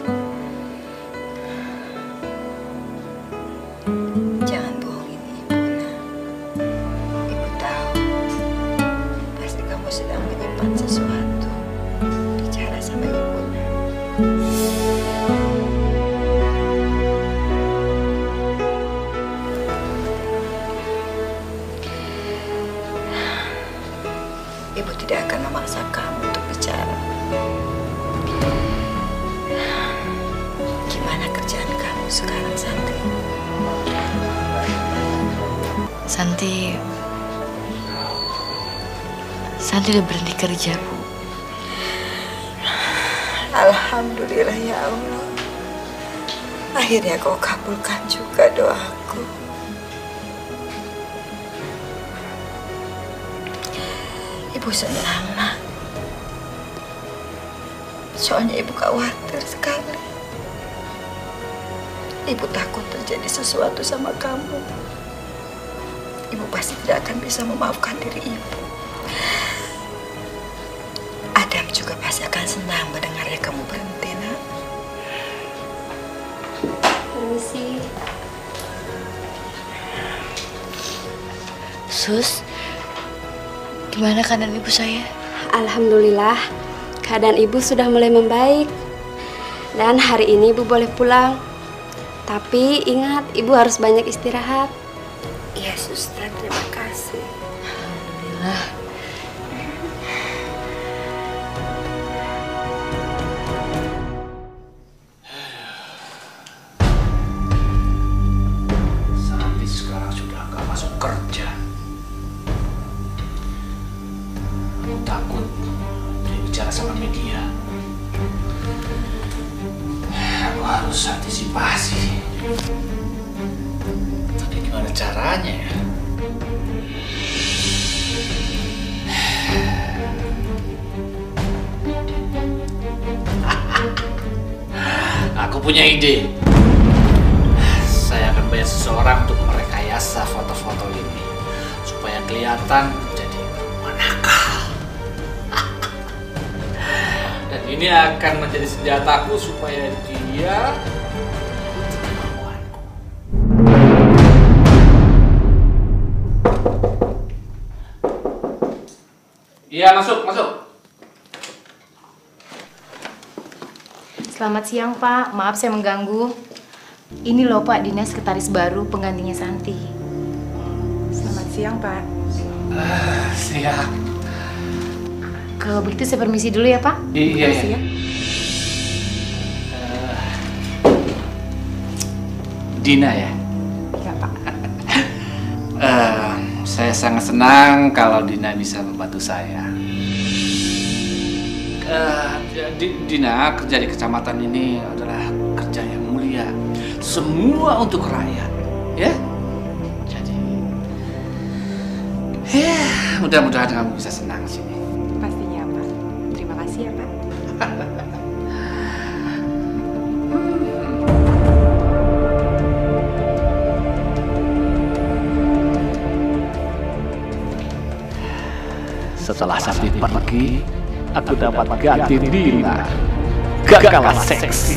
Jangan bohongin Ibu, Nak. Ibu tahu pasti kamu sedang menyimpan sesuatu. Bicara sama Ibu, Nak. Ibu tidak akan memaksa kamu untuk bicara. Gimana kerjaan kamu sekarang, Santi? Santi Santi udah berhenti kerja, Bu. Alhamdulillah ya Allah. Akhirnya kau kabulkan juga doaku. Ibu senang, Nak. Soalnya Ibu khawatir sekali. Ibu takut terjadi sesuatu sama kamu. Ibu pasti tidak akan bisa memaafkan diri Ibu. Adam juga pasti akan senang mendengarnya kamu berhenti, Nak. Permisi. Sus, gimana keadaan Ibu saya? Alhamdulillah, keadaan Ibu sudah mulai membaik. Dan hari ini Ibu boleh pulang. Tapi ingat, Ibu harus banyak istirahat. Iya, Suster, terima kasih. Alhamdulillah. Santi sekarang sudah nggak masuk kerja. Aku takut dia bicara sama media. Aku harus antisipasi. Tapi gimana caranya ya? Aku punya ide. Saya akan bayar seseorang untuk merekayasa foto-foto ini supaya kelihatan jadi perempuan nakal. Dan ini akan menjadi senjataku supaya dia ikuti kemauanku. Iya, masuk, masuk. Selamat siang, Pak. Maaf saya mengganggu. Ini loh, Pak, Dina sekretaris baru penggantinya Santi. Selamat siang, Pak. Uh, siap. Kalau begitu saya permisi dulu ya, Pak. Iya, Permisi iya. ya. Uh, Dina ya? Ya, Pak. uh, saya sangat senang kalau Dina bisa membantu saya. Uh, Dina kerja di kecamatan ini adalah kerja yang mulia. Semua untuk rakyat, ya. Jadi, ya mudah-mudahan kamu bisa senang sini. Pastinya, Pak. Terima kasih ya, Pak. Setelah Santi pergi, aku dapat ganti Dina. Gak kalah seksi.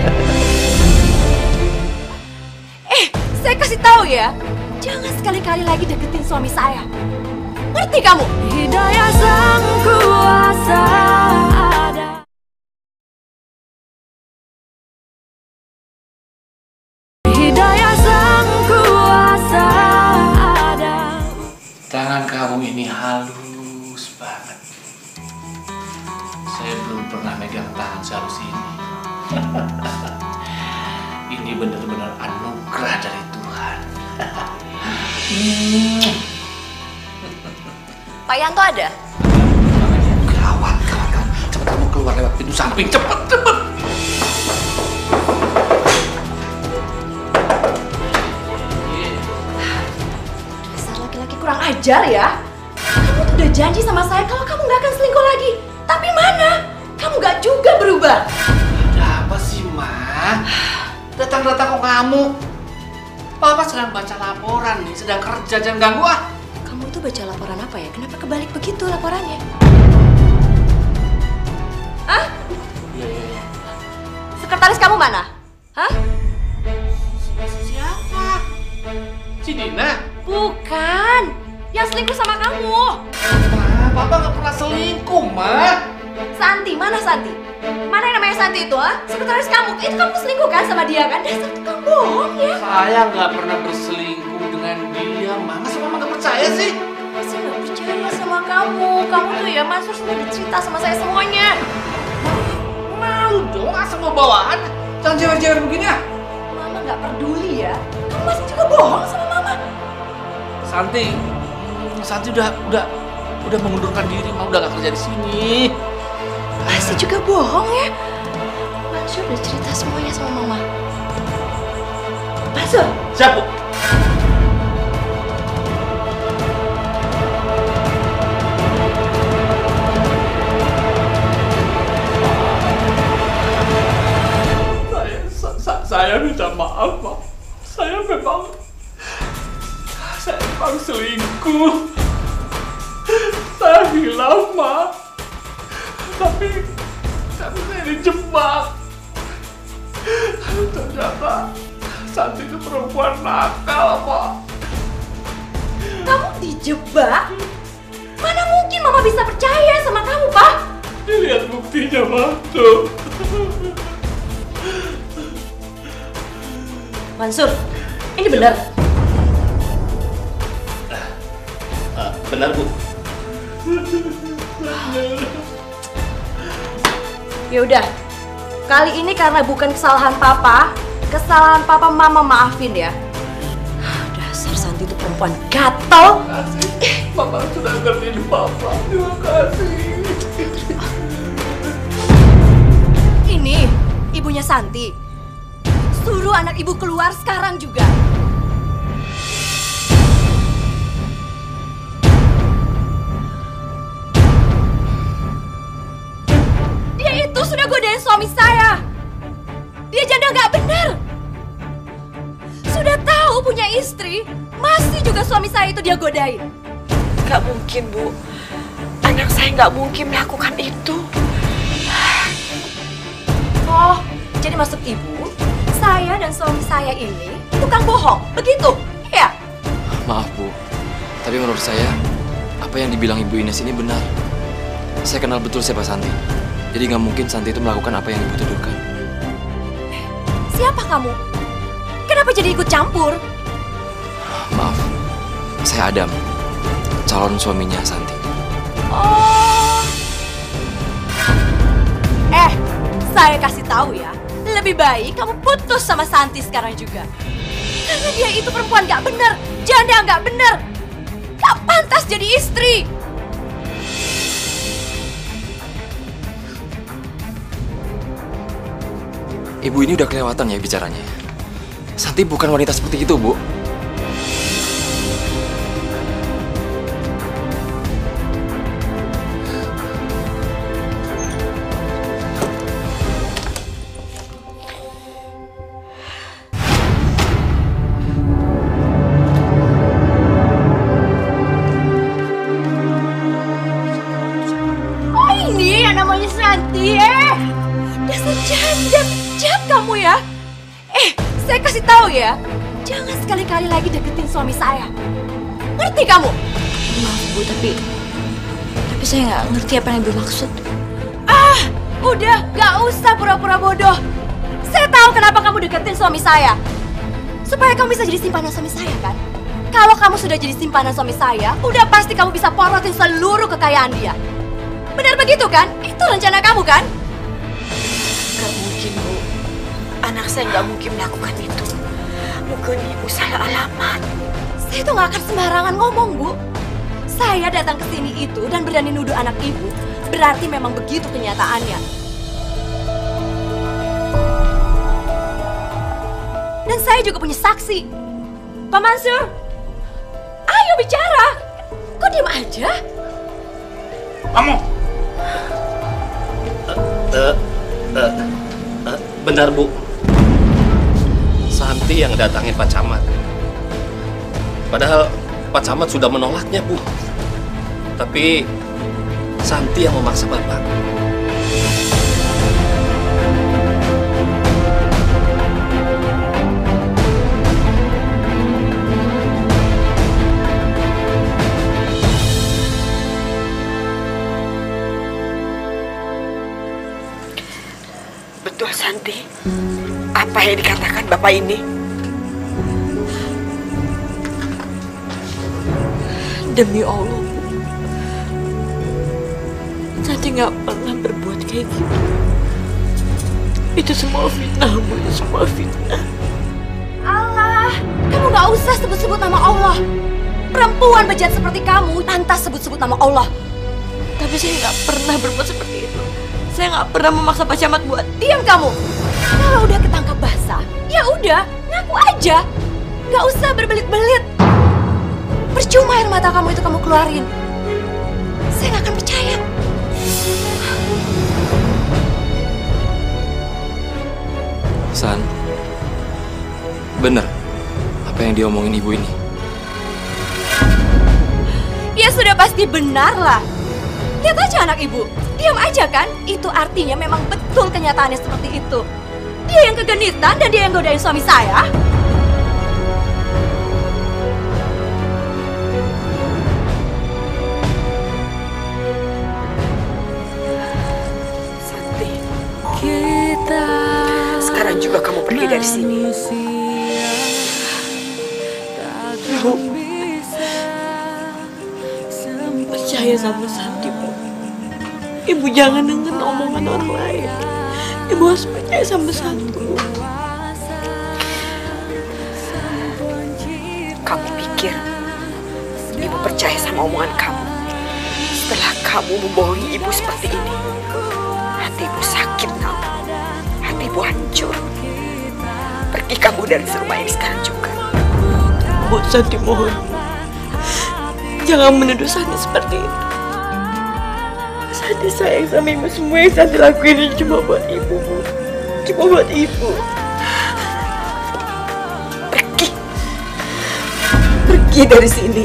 Eh, saya kasih tahu ya, jangan sekali-kali lagi deketin suami saya. Ngerti kamu? Hidayah sang kuasa ada. Hidayah sang kuasa ada. Tangan kamu ini halus banget. Saya belum pernah megang tangan sehalus ini. Ini benar-benar anugerah dari Tuhan. Pak Yanto ada? Gawat, gawat, gawat. Cepat kamu keluar lewat pintu samping. Cepat, cepat. Dasar laki-laki kurang ajar ya. Kamu tuh udah janji sama saya kalau kamu nggak akan selingkuh lagi. Tapi mana? Kamu nggak juga berubah. Ada apa sih, Ma? Datang-datang kok kamu? Papa sedang baca laporan nih, sedang kerja, jangan ganggu ah. Kamu tuh baca laporan apa ya? Kenapa kebalik begitu laporannya? Hah? Iya, iya, iya. Sekretaris kamu mana? Hah? Siapa? Si Dina? Bukan. Yang selingkuh sama kamu. Ma, Papa nggak pernah selingkuh, Ma. Santi, mana Santi? Mana yang namanya Santi itu, ha? Sekretaris kamu, itu kamu selingkuh kan sama dia kan? Dasar tukang bohong ya. Saya nggak pernah berselingkuh dengan dia, Ma. Masa Mama nggak percaya sih? Saya nggak percaya sama kamu. Kamu tuh ya, Mas harus cerita sama saya semuanya. Malu dong, asal mau bawaan. Jangan jewer-jewer begini ya. Mama nggak peduli ya. Kamu masih juga bohong sama Mama. Santi, Santi udah udah udah mengundurkan diri, Ma. Udah nggak kerja di sini. Masih juga bohong ya. Mansur udah cerita semuanya sama Mama. Mansur. Siap, Bu. Saya, sa saya minta maaf, Ma. Saya memang saya memang selingkuh. Saya bilang, Ma. Tapi, tapi saya dijebak. Ternyata Santi itu perempuan nakal, Pak. Kamu dijebak? Mana mungkin Mama bisa percaya sama kamu, Pak? Lihat buktinya, Ma. Tuh. Mansur, ini benar. Uh, benar, Bu. Ya udah, kali ini karena bukan kesalahan Papa, kesalahan Papa Mama maafin ya. Dasar Santi itu perempuan gatel. Terima kasih, Papa sudah ngertiin Papa. Terima kasih. Ini ibunya Santi. Suruh anak ibu keluar sekarang juga. Itu sudah godain suami saya. Dia janda nggak benar. Sudah tahu punya istri, masih juga suami saya itu dia godain. Nggak mungkin, Bu. Anak saya nggak mungkin melakukan itu. Oh, jadi maksud ibu, saya dan suami saya ini tukang bohong, begitu? Iya. Maaf, Bu. Tapi menurut saya, apa yang dibilang Ibu Ines ini benar. Saya kenal betul siapa Santi. Jadi nggak mungkin Santi itu melakukan apa yang ibu tuduhkan. Siapa kamu? Kenapa jadi ikut campur? Maaf, saya Adam, calon suaminya Santi. Oh. Eh, saya kasih tahu ya, lebih baik kamu putus sama Santi sekarang juga. Karena dia itu perempuan gak bener, janda gak bener, gak pantas jadi istri. Ibu ini udah kelewatan ya bicaranya. Santi bukan wanita seperti itu, Bu. Oh ini yang namanya Santi, eh. Dasar janda, jahat kamu ya. Eh, saya kasih tahu ya, jangan sekali-kali lagi deketin suami saya. Ngerti kamu? Maaf Bu, tapi tapi saya nggak ngerti apa yang Ibu maksud. Ah, udah, gak usah pura-pura bodoh. Saya tahu kenapa kamu deketin suami saya. Supaya kamu bisa jadi simpanan suami saya kan? Kalau kamu sudah jadi simpanan suami saya, udah pasti kamu bisa porotin seluruh kekayaan dia. Benar begitu kan? Itu rencana kamu kan? Gak mungkin, Bu. Anak saya nggak mungkin melakukan itu. Mungkin ibu salah alamat. Saya itu nggak akan sembarangan ngomong, Bu. Saya datang ke sini itu dan berani nuduh anak ibu, berarti memang begitu kenyataannya. Dan saya juga punya saksi. Pak Mansur, ayo bicara. Kok diam aja? Kamu? Uh, uh, uh, benar, Bu. Santi yang datangin Pak Camat. Padahal Pak Camat sudah menolaknya, Bu. Tapi Santi yang memaksa Bapak. Betul, Santi. Apa yang dikatakan Bapak ini? Demi Allah, Bu. Santi nggak pernah berbuat kayak gitu. Itu semua fitnah, Bu. Itu semua fitnah. Allah, kamu nggak usah sebut-sebut nama Allah. Perempuan bejat seperti kamu pantas sebut-sebut nama Allah. Tapi saya nggak pernah berbuat seperti itu. Saya nggak pernah memaksa Pak Camat buat. Diam kamu. Kalau udah ketangkap basah, ya udah, ngaku aja. Nggak usah berbelit-belit. Percuma air mata kamu itu kamu keluarin. Saya nggak akan percaya. San, bener apa yang diomongin ibu ini? Ya sudah pasti benar lah. Lihat aja anak ibu, diam aja kan? Itu artinya memang betul kenyataannya seperti itu. Dia yang kegenitan dan dia yang godain suami saya. Santi, sekarang juga kamu pergi dari sini. Bu, percaya sama Santi, Bu. Ibu jangan dengar omongan orang lain. Ibu harus percaya sama Santi, Bu. Kamu pikir Ibu percaya sama omongan kamu? Setelah kamu membohongi Ibu seperti ini, hati Ibu sakit, kamu. Hati Ibu hancur. Pergi kamu dari rumah ini sekarang juga. Bu, Santi mohon, jangan menuduh Santi seperti itu. Santi sayang sama Ibu. Semua yang Santi lakuin ini cuma buat Ibu, Bu. Cuma buat Ibu. Pergi. Pergi dari sini.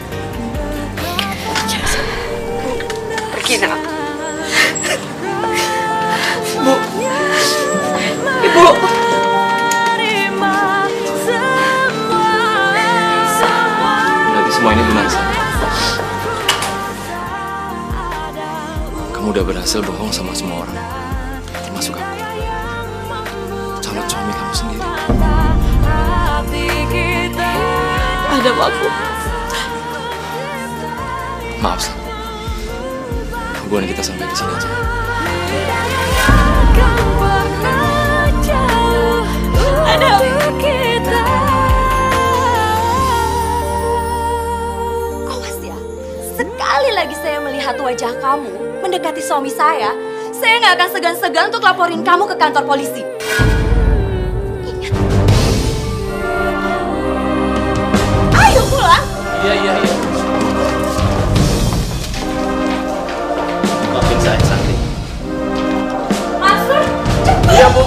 Pergi, nak. Bu. Ibu. Berarti semua ini benar, San. Kamu udah berhasil bohong sama semua orang, termasuk aku, calon suami kamu sendiri. Ada aku. Maaf, San. Hubungan kita sampai di sini aja. Ada Awas ya, sekali lagi saya melihat wajah kamu mendekati suami saya, saya nggak akan segan-segan untuk laporin kamu ke kantor polisi. Ingat. Ayo pulang. Iya, iya, iya. Maafin saya, Santi. Masuk, cepat. Iya, Bu.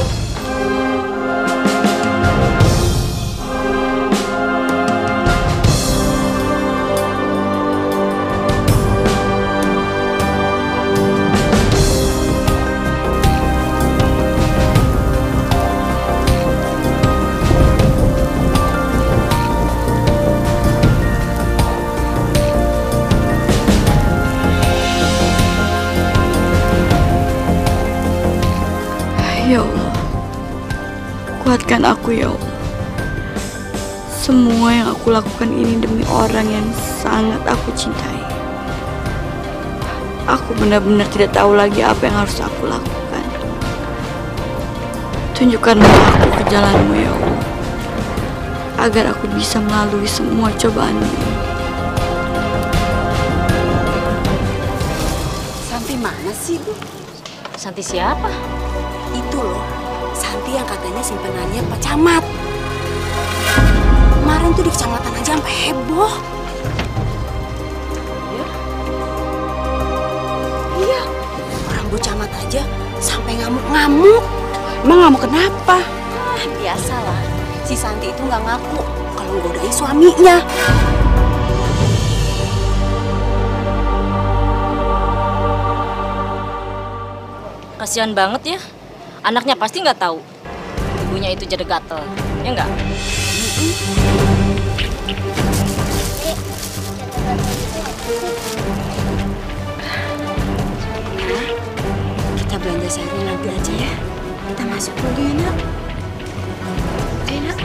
Ya Allah, kuatkan aku ya Allah. Semua yang aku lakukan ini demi orang yang sangat aku cintai. Aku benar-benar tidak tahu lagi apa yang harus aku lakukan. Tunjukkanlah aku ke jalanmu ya Allah, agar aku bisa melalui semua cobaan ini. Santi mana sih, Bu? Santi siapa? Itu loh, Santi yang katanya simpenannya Pak Camat. Kemarin tuh di kecamatan aja sampai heboh. Ya? Iya, orang Bu Camat aja sampai ngamuk-ngamuk. Emang ngamuk kenapa? Ah, biasalah, si Santi itu nggak ngaku kalau nggodain suaminya. Kasihan banget ya. Anaknya pasti nggak tahu ibunya itu jadi gatel, ya nggak? Kita belanja sayurnya nanti aja ya. Kita masuk dulu ya, Nak. Ayo, Nak.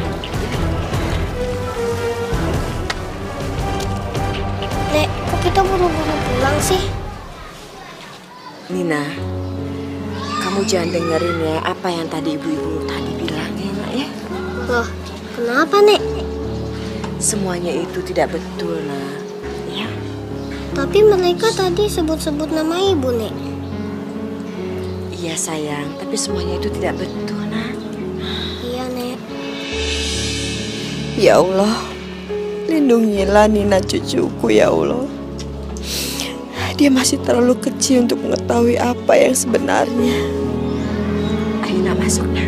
Dek, kok kita buru-buru pulang sih? Nina, kamu jangan dengerin ya apa yang tadi ibu-ibu tadi bilang ya, Nak ya. Loh, kenapa, Nek? Semuanya itu tidak betul, Nak. Ya. Tapi mereka tadi sebut-sebut nama ibu, Nek. Iya sayang, tapi semuanya itu tidak betul, Nak. Iya, Nek. Ya Allah, lindungilah Nina cucuku ya Allah. Dia masih terlalu kecil untuk mengetahui apa yang sebenarnya. Ayo, Nak, masuk, Nak.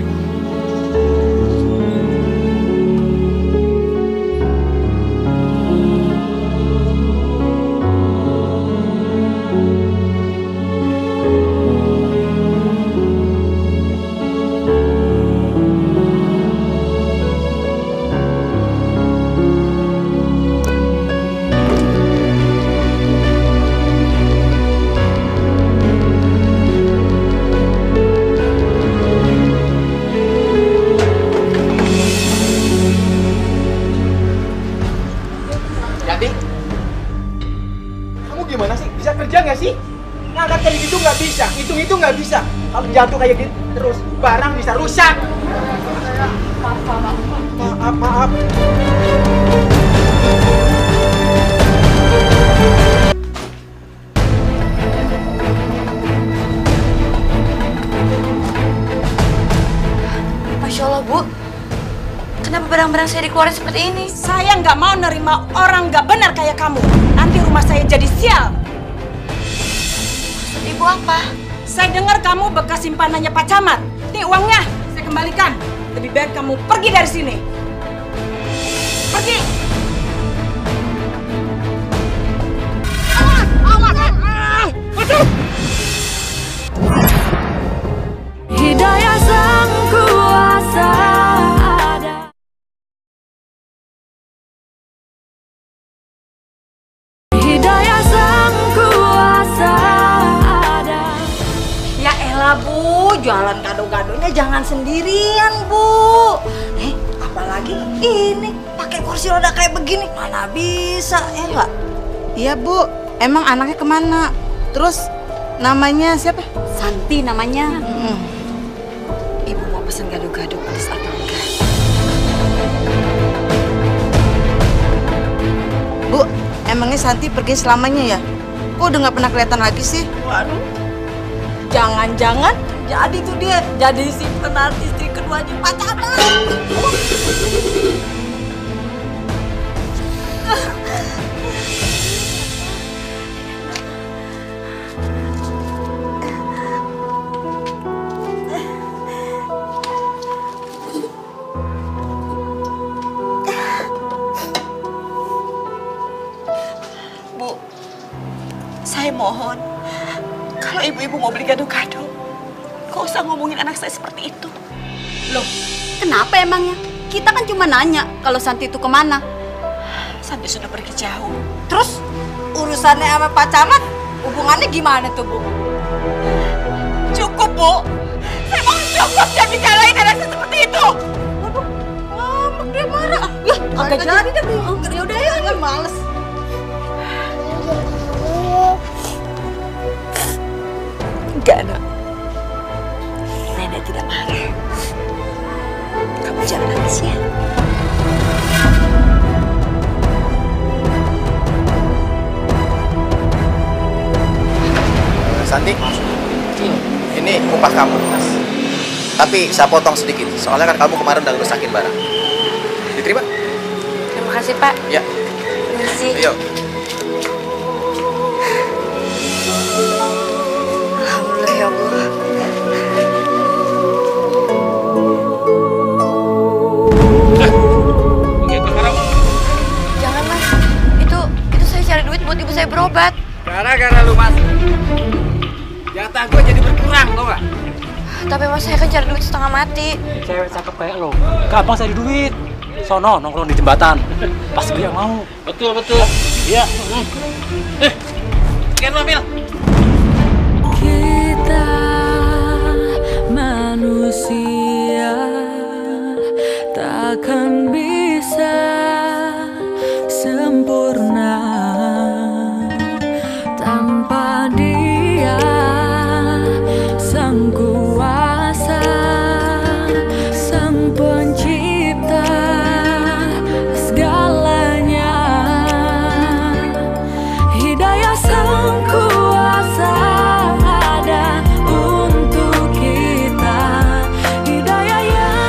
bisa, hitung-hitung nggak bisa. Kalau jatuh kayak gitu terus, barang bisa rusak. Maaf, maaf. Masya Allah, Bu. Kenapa barang-barang saya dikeluarin seperti ini? Saya nggak mau nerima orang nggak benar kayak kamu. Nanti rumah saya jadi sial. Maksud Ibu apa? Saya dengar kamu bekas simpanannya Pak Camat. Nih uangnya, saya kembalikan. Lebih baik kamu pergi dari sini. Pergi! Awas! Awas! Ah! Aduh! Hidayah Sang Kuasa ada. Hidayah Sang Kuasa ada. jualan gado-gadonya jangan sendirian, Bu. Eh, apalagi ini pakai kursi roda kayak begini, mana bisa ya nggak? Iya, Bu. Emang anaknya kemana? Terus namanya siapa? Santi namanya. Hmm. Ibu mau pesen gado-gado pedas atau enggak? Bu, emangnya Santi pergi selamanya ya? Kok udah nggak pernah kelihatan lagi sih? Waduh, jangan-jangan jadi tuh dia jadi si penarik istri keduanya pacaran. Bu, saya mohon, kalau ibu-ibu mau beli gado-gado, gak usah ngomongin anak saya seperti itu. Loh, kenapa emangnya? Kita kan cuma nanya kalau Santi itu kemana. Santi sudah pergi jauh. Terus urusannya sama Pak Camat, hubungannya gimana tuh, Bu? Cukup, Bu. Saya mau cukup jangan bicarain anak saya seperti itu. Waduh, ngambek dia marah. Lah, agak jadi deh, Bu. Ya udah ya, nggak males. Enggak, Nak. Nenek tidak marah. Kamu jangan nangis ya. Santi, ini upah kamu, Mas. Tapi saya potong sedikit, soalnya kan kamu kemarin udah ngerusakin barang. Diterima? Terima kasih, Pak. Ya. Terima kasih. Ayo. Alhamdulillah ya Allah. Jangan, Mas. Itu itu saya cari duit buat ibu saya berobat. Gara-gara lu, Mas. Jatah gue jadi berkurang, tau gak? Tapi Mas, saya kan cari duit setengah mati. Cewek cakep kayak lo, gampang cari duit. Sono nongkrong di jembatan, pasti dia mau. Betul, betul. Iya. Eh, Ken ambil. Kita manusia takkan bisa sempurna tanpa Dia Sang Kuasa, Sang Pencipta segalanya. Hidayah Sang Kuasa ada untuk kita. Hidayah yang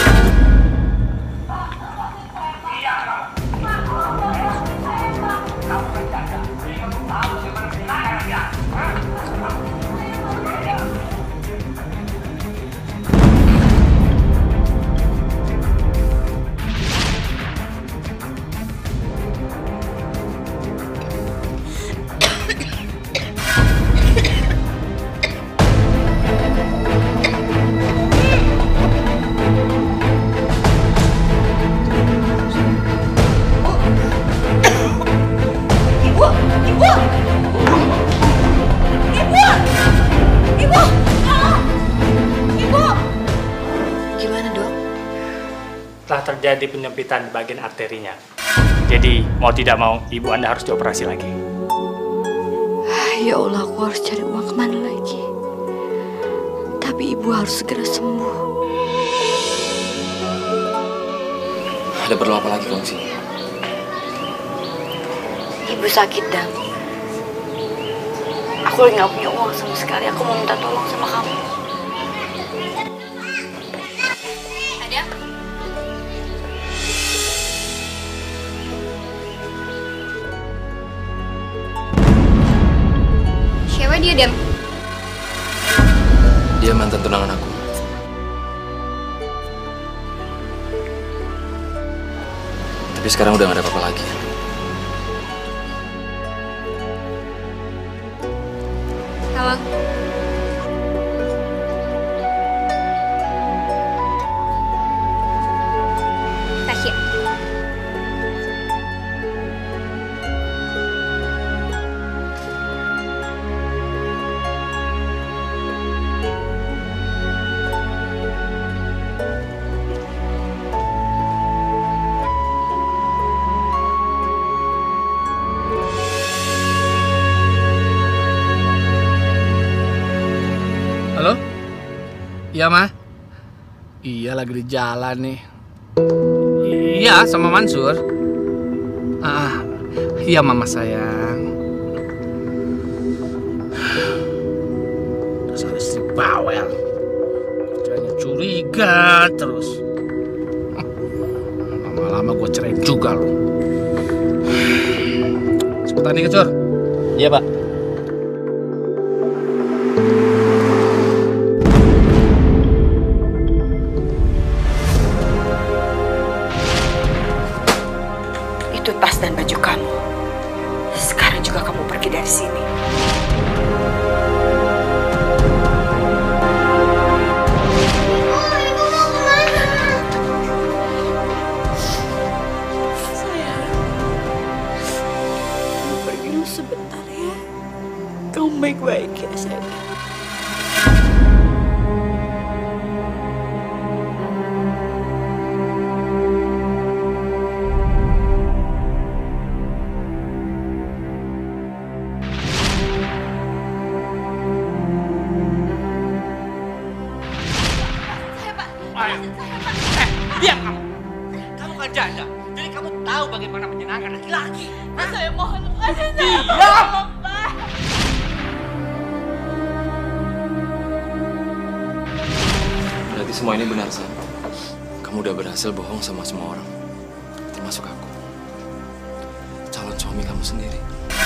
Ibu, ibu, ibu, ibu, ah, ibu. Gimana, Dok? Telah terjadi penyempitan di bagian arterinya. Jadi mau tidak mau ibu Anda harus dioperasi lagi. Ya Allah, aku harus cari uang kemana lagi? Tapi ibu harus segera sembuh. Ada perlu apa lagi kamu sini? Ibu sakit, Dan. Aku lagi nggak punya uang sama sekali. Aku mau minta tolong sama kamu. Ada? Siapa dia, Dem? Dia mantan tunangan aku. Tapi sekarang udah gak ada apa-apa lagi. Halo. Tasya. Iya, Ma. Iya, lagi di jalan nih. Iya, sama Mansur. Ah, iya, Mama sayang. Dasar istri bawel. Kerjanya curiga terus. Lama-lama gue cerain juga loh. Cepetan nih, Kecur. Iya, Pak. Itu tas dan baju kamu. Sekarang juga kamu pergi dari sini. Sayang, kamu pergi dulu sebentar ya. Kamu baik-baik ya, sayang. Eh, diam kamu. Kamu kan janda, jadi kamu tahu bagaimana menyenangkan laki-laki. Saya mohon lepasin saya. Diam! Berarti semua ini benar, San. Kamu udah berhasil bohong sama semua orang. Termasuk aku. Calon suami kamu sendiri.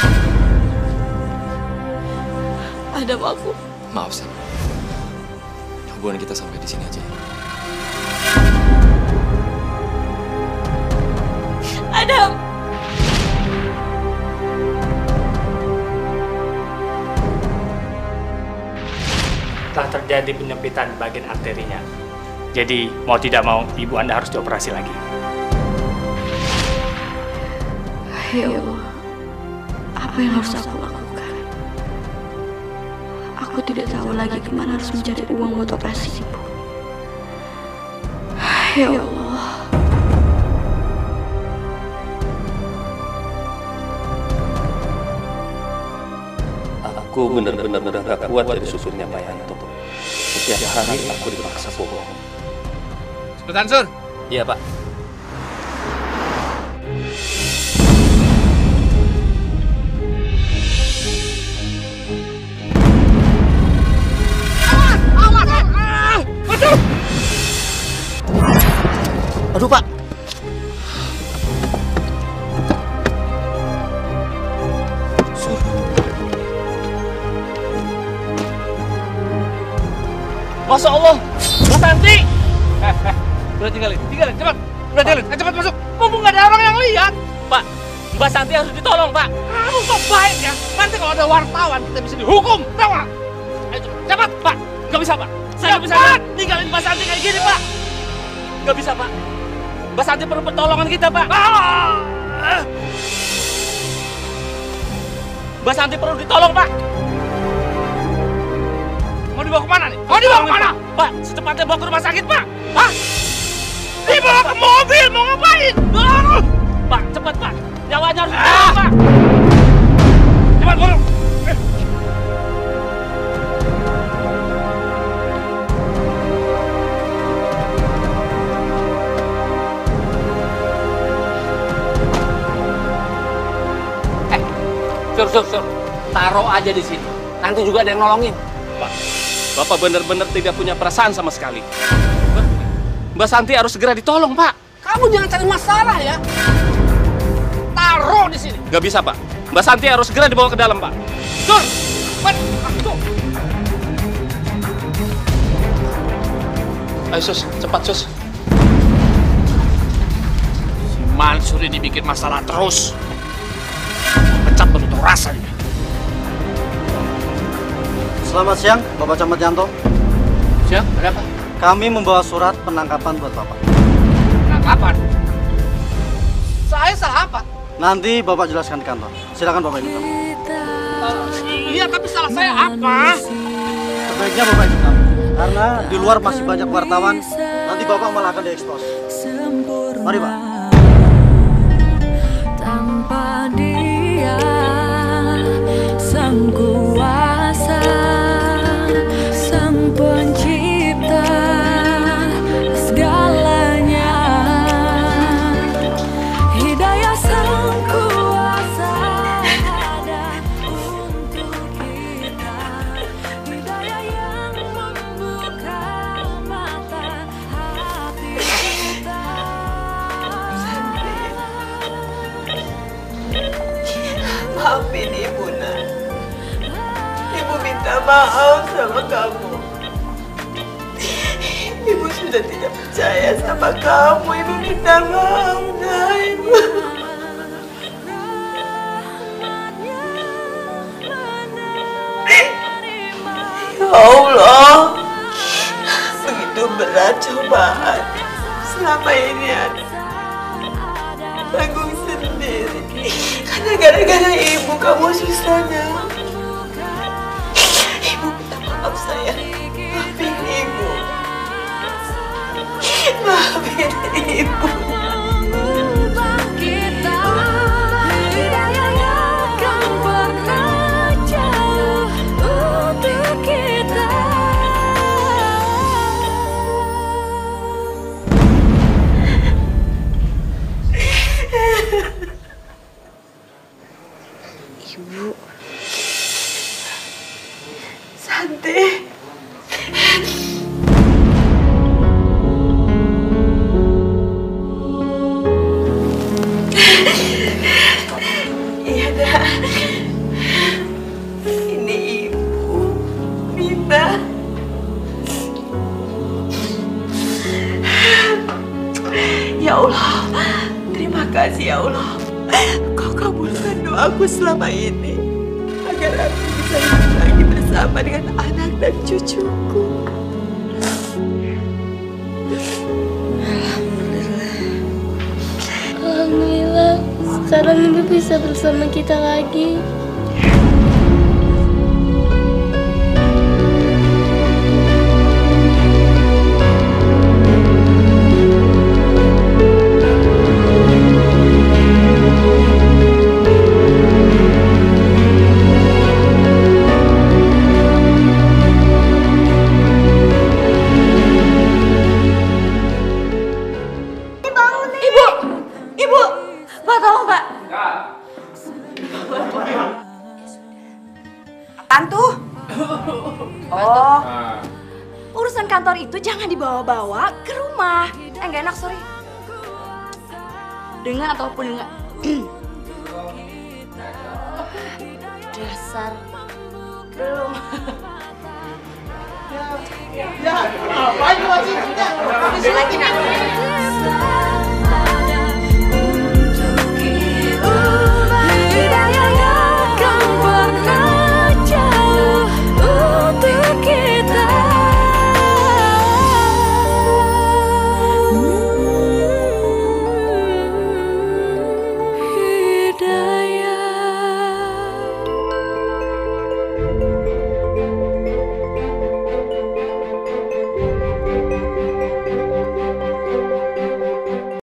Adam, aku. Maaf, San. Hubungan kita sampai di sini aja ya. Adam. Telah terjadi penyempitan bagian arterinya. Jadi mau tidak mau ibu Anda harus dioperasi lagi. Ya Allah, apa yang harus aku lakukan? Aku tidak tahu lagi kemana harus mencari uang buat operasi ibu. Ya Allah. Aku benar-benar udah gak kuat jadi supirnya Pak Yanto. Setiap hari aku dipaksa bohong. Cepetan, Sur. Iya, Pak. Awas! Ah! Aduh! Aduh, Pak. Masya Allah, Mbak Santi. Udah tinggalin, tinggalin, cepat. Udah tinggalin, eh, cepat masuk. Mumpung nggak ada orang yang lihat. Pak, Mbak Santi harus ditolong, Pak. Kamu kok baik ya? Nanti kalau ada wartawan kita bisa dihukum, tahu nggak? Ayo cepat, Pak. Nggak bisa, Pak. Saya nggak bisa tinggalin Mbak Santi kayak gini, Pak. Nggak bisa, Pak. Mbak Santi perlu pertolongan kita, Pak. Ah! Mbak Santi perlu ditolong, Pak. Mau dibawa kemana nih? Mau dibawa kemana? Pak, secepatnya bawa ke rumah sakit, Pak. Hah? Dibawa ke mobil, mau ngapain? Ah! Pak, cepat, Pak. Nyawanya harus ditolong, Pak. Cepat, buru. Eh. Eh, sur, sur, sur. Taruh aja di sini. Nanti juga ada yang nolongin. Pak, Bapak benar-benar tidak punya perasaan sama sekali. Mbak Santi harus segera ditolong, Pak. Kamu jangan cari masalah ya. Taruh di sini. Gak bisa, Pak. Mbak Santi harus segera dibawa ke dalam, Pak. Sur, cepat. Tuh. Ayo, Sus. Cepat, Sus. Si Mansur ini bikin masalah terus. Pecat baru tahu rasanya. Selamat siang, Bapak Camat Yanto. Siang, ada apa? Kami membawa surat penangkapan buat Bapak. Penangkapan? Saya salah apa? Nanti Bapak jelaskan di kantor. Silakan Bapak ikut kami. Uh, iya, tapi salah saya apa? Sebaiknya Bapak ikut kami. Karena di luar masih banyak wartawan. Nanti Bapak malah akan diekspos. Mari, Pak. Tanpa dia sang kuasa, sang pencipta, Maafin Ibu, Nak. Ibu minta maaf sama kamu. Ibu sudah tidak percaya sama kamu. Ibu minta maaf, Nak. Ibu. Ya Allah, begitu berat cobaan selama ini ada. Tanggung sendiri. Karena gara-gara ibu kamu susah, Nak. Ibu minta maaf, sayang. Maafin ibu. Maafin ibu. Ibu. Santi. Iya, Nak. Ini Ibu, Mina. Ya Allah, terima kasih ya Allah. Kau kabulkan doaku selama ini agar aku bisa hidup lagi bersama dengan anak dan cucuku. Alhamdulillah, sekarang Ibu bisa bersama kita lagi. Tantu. Oh. Urusan kantor itu jangan dibawa-bawa ke rumah. Eh, nggak enak, sorry. Dengan ataupun dengan dasar belum. Ya, apa ini masih? Habis lagi, Nak.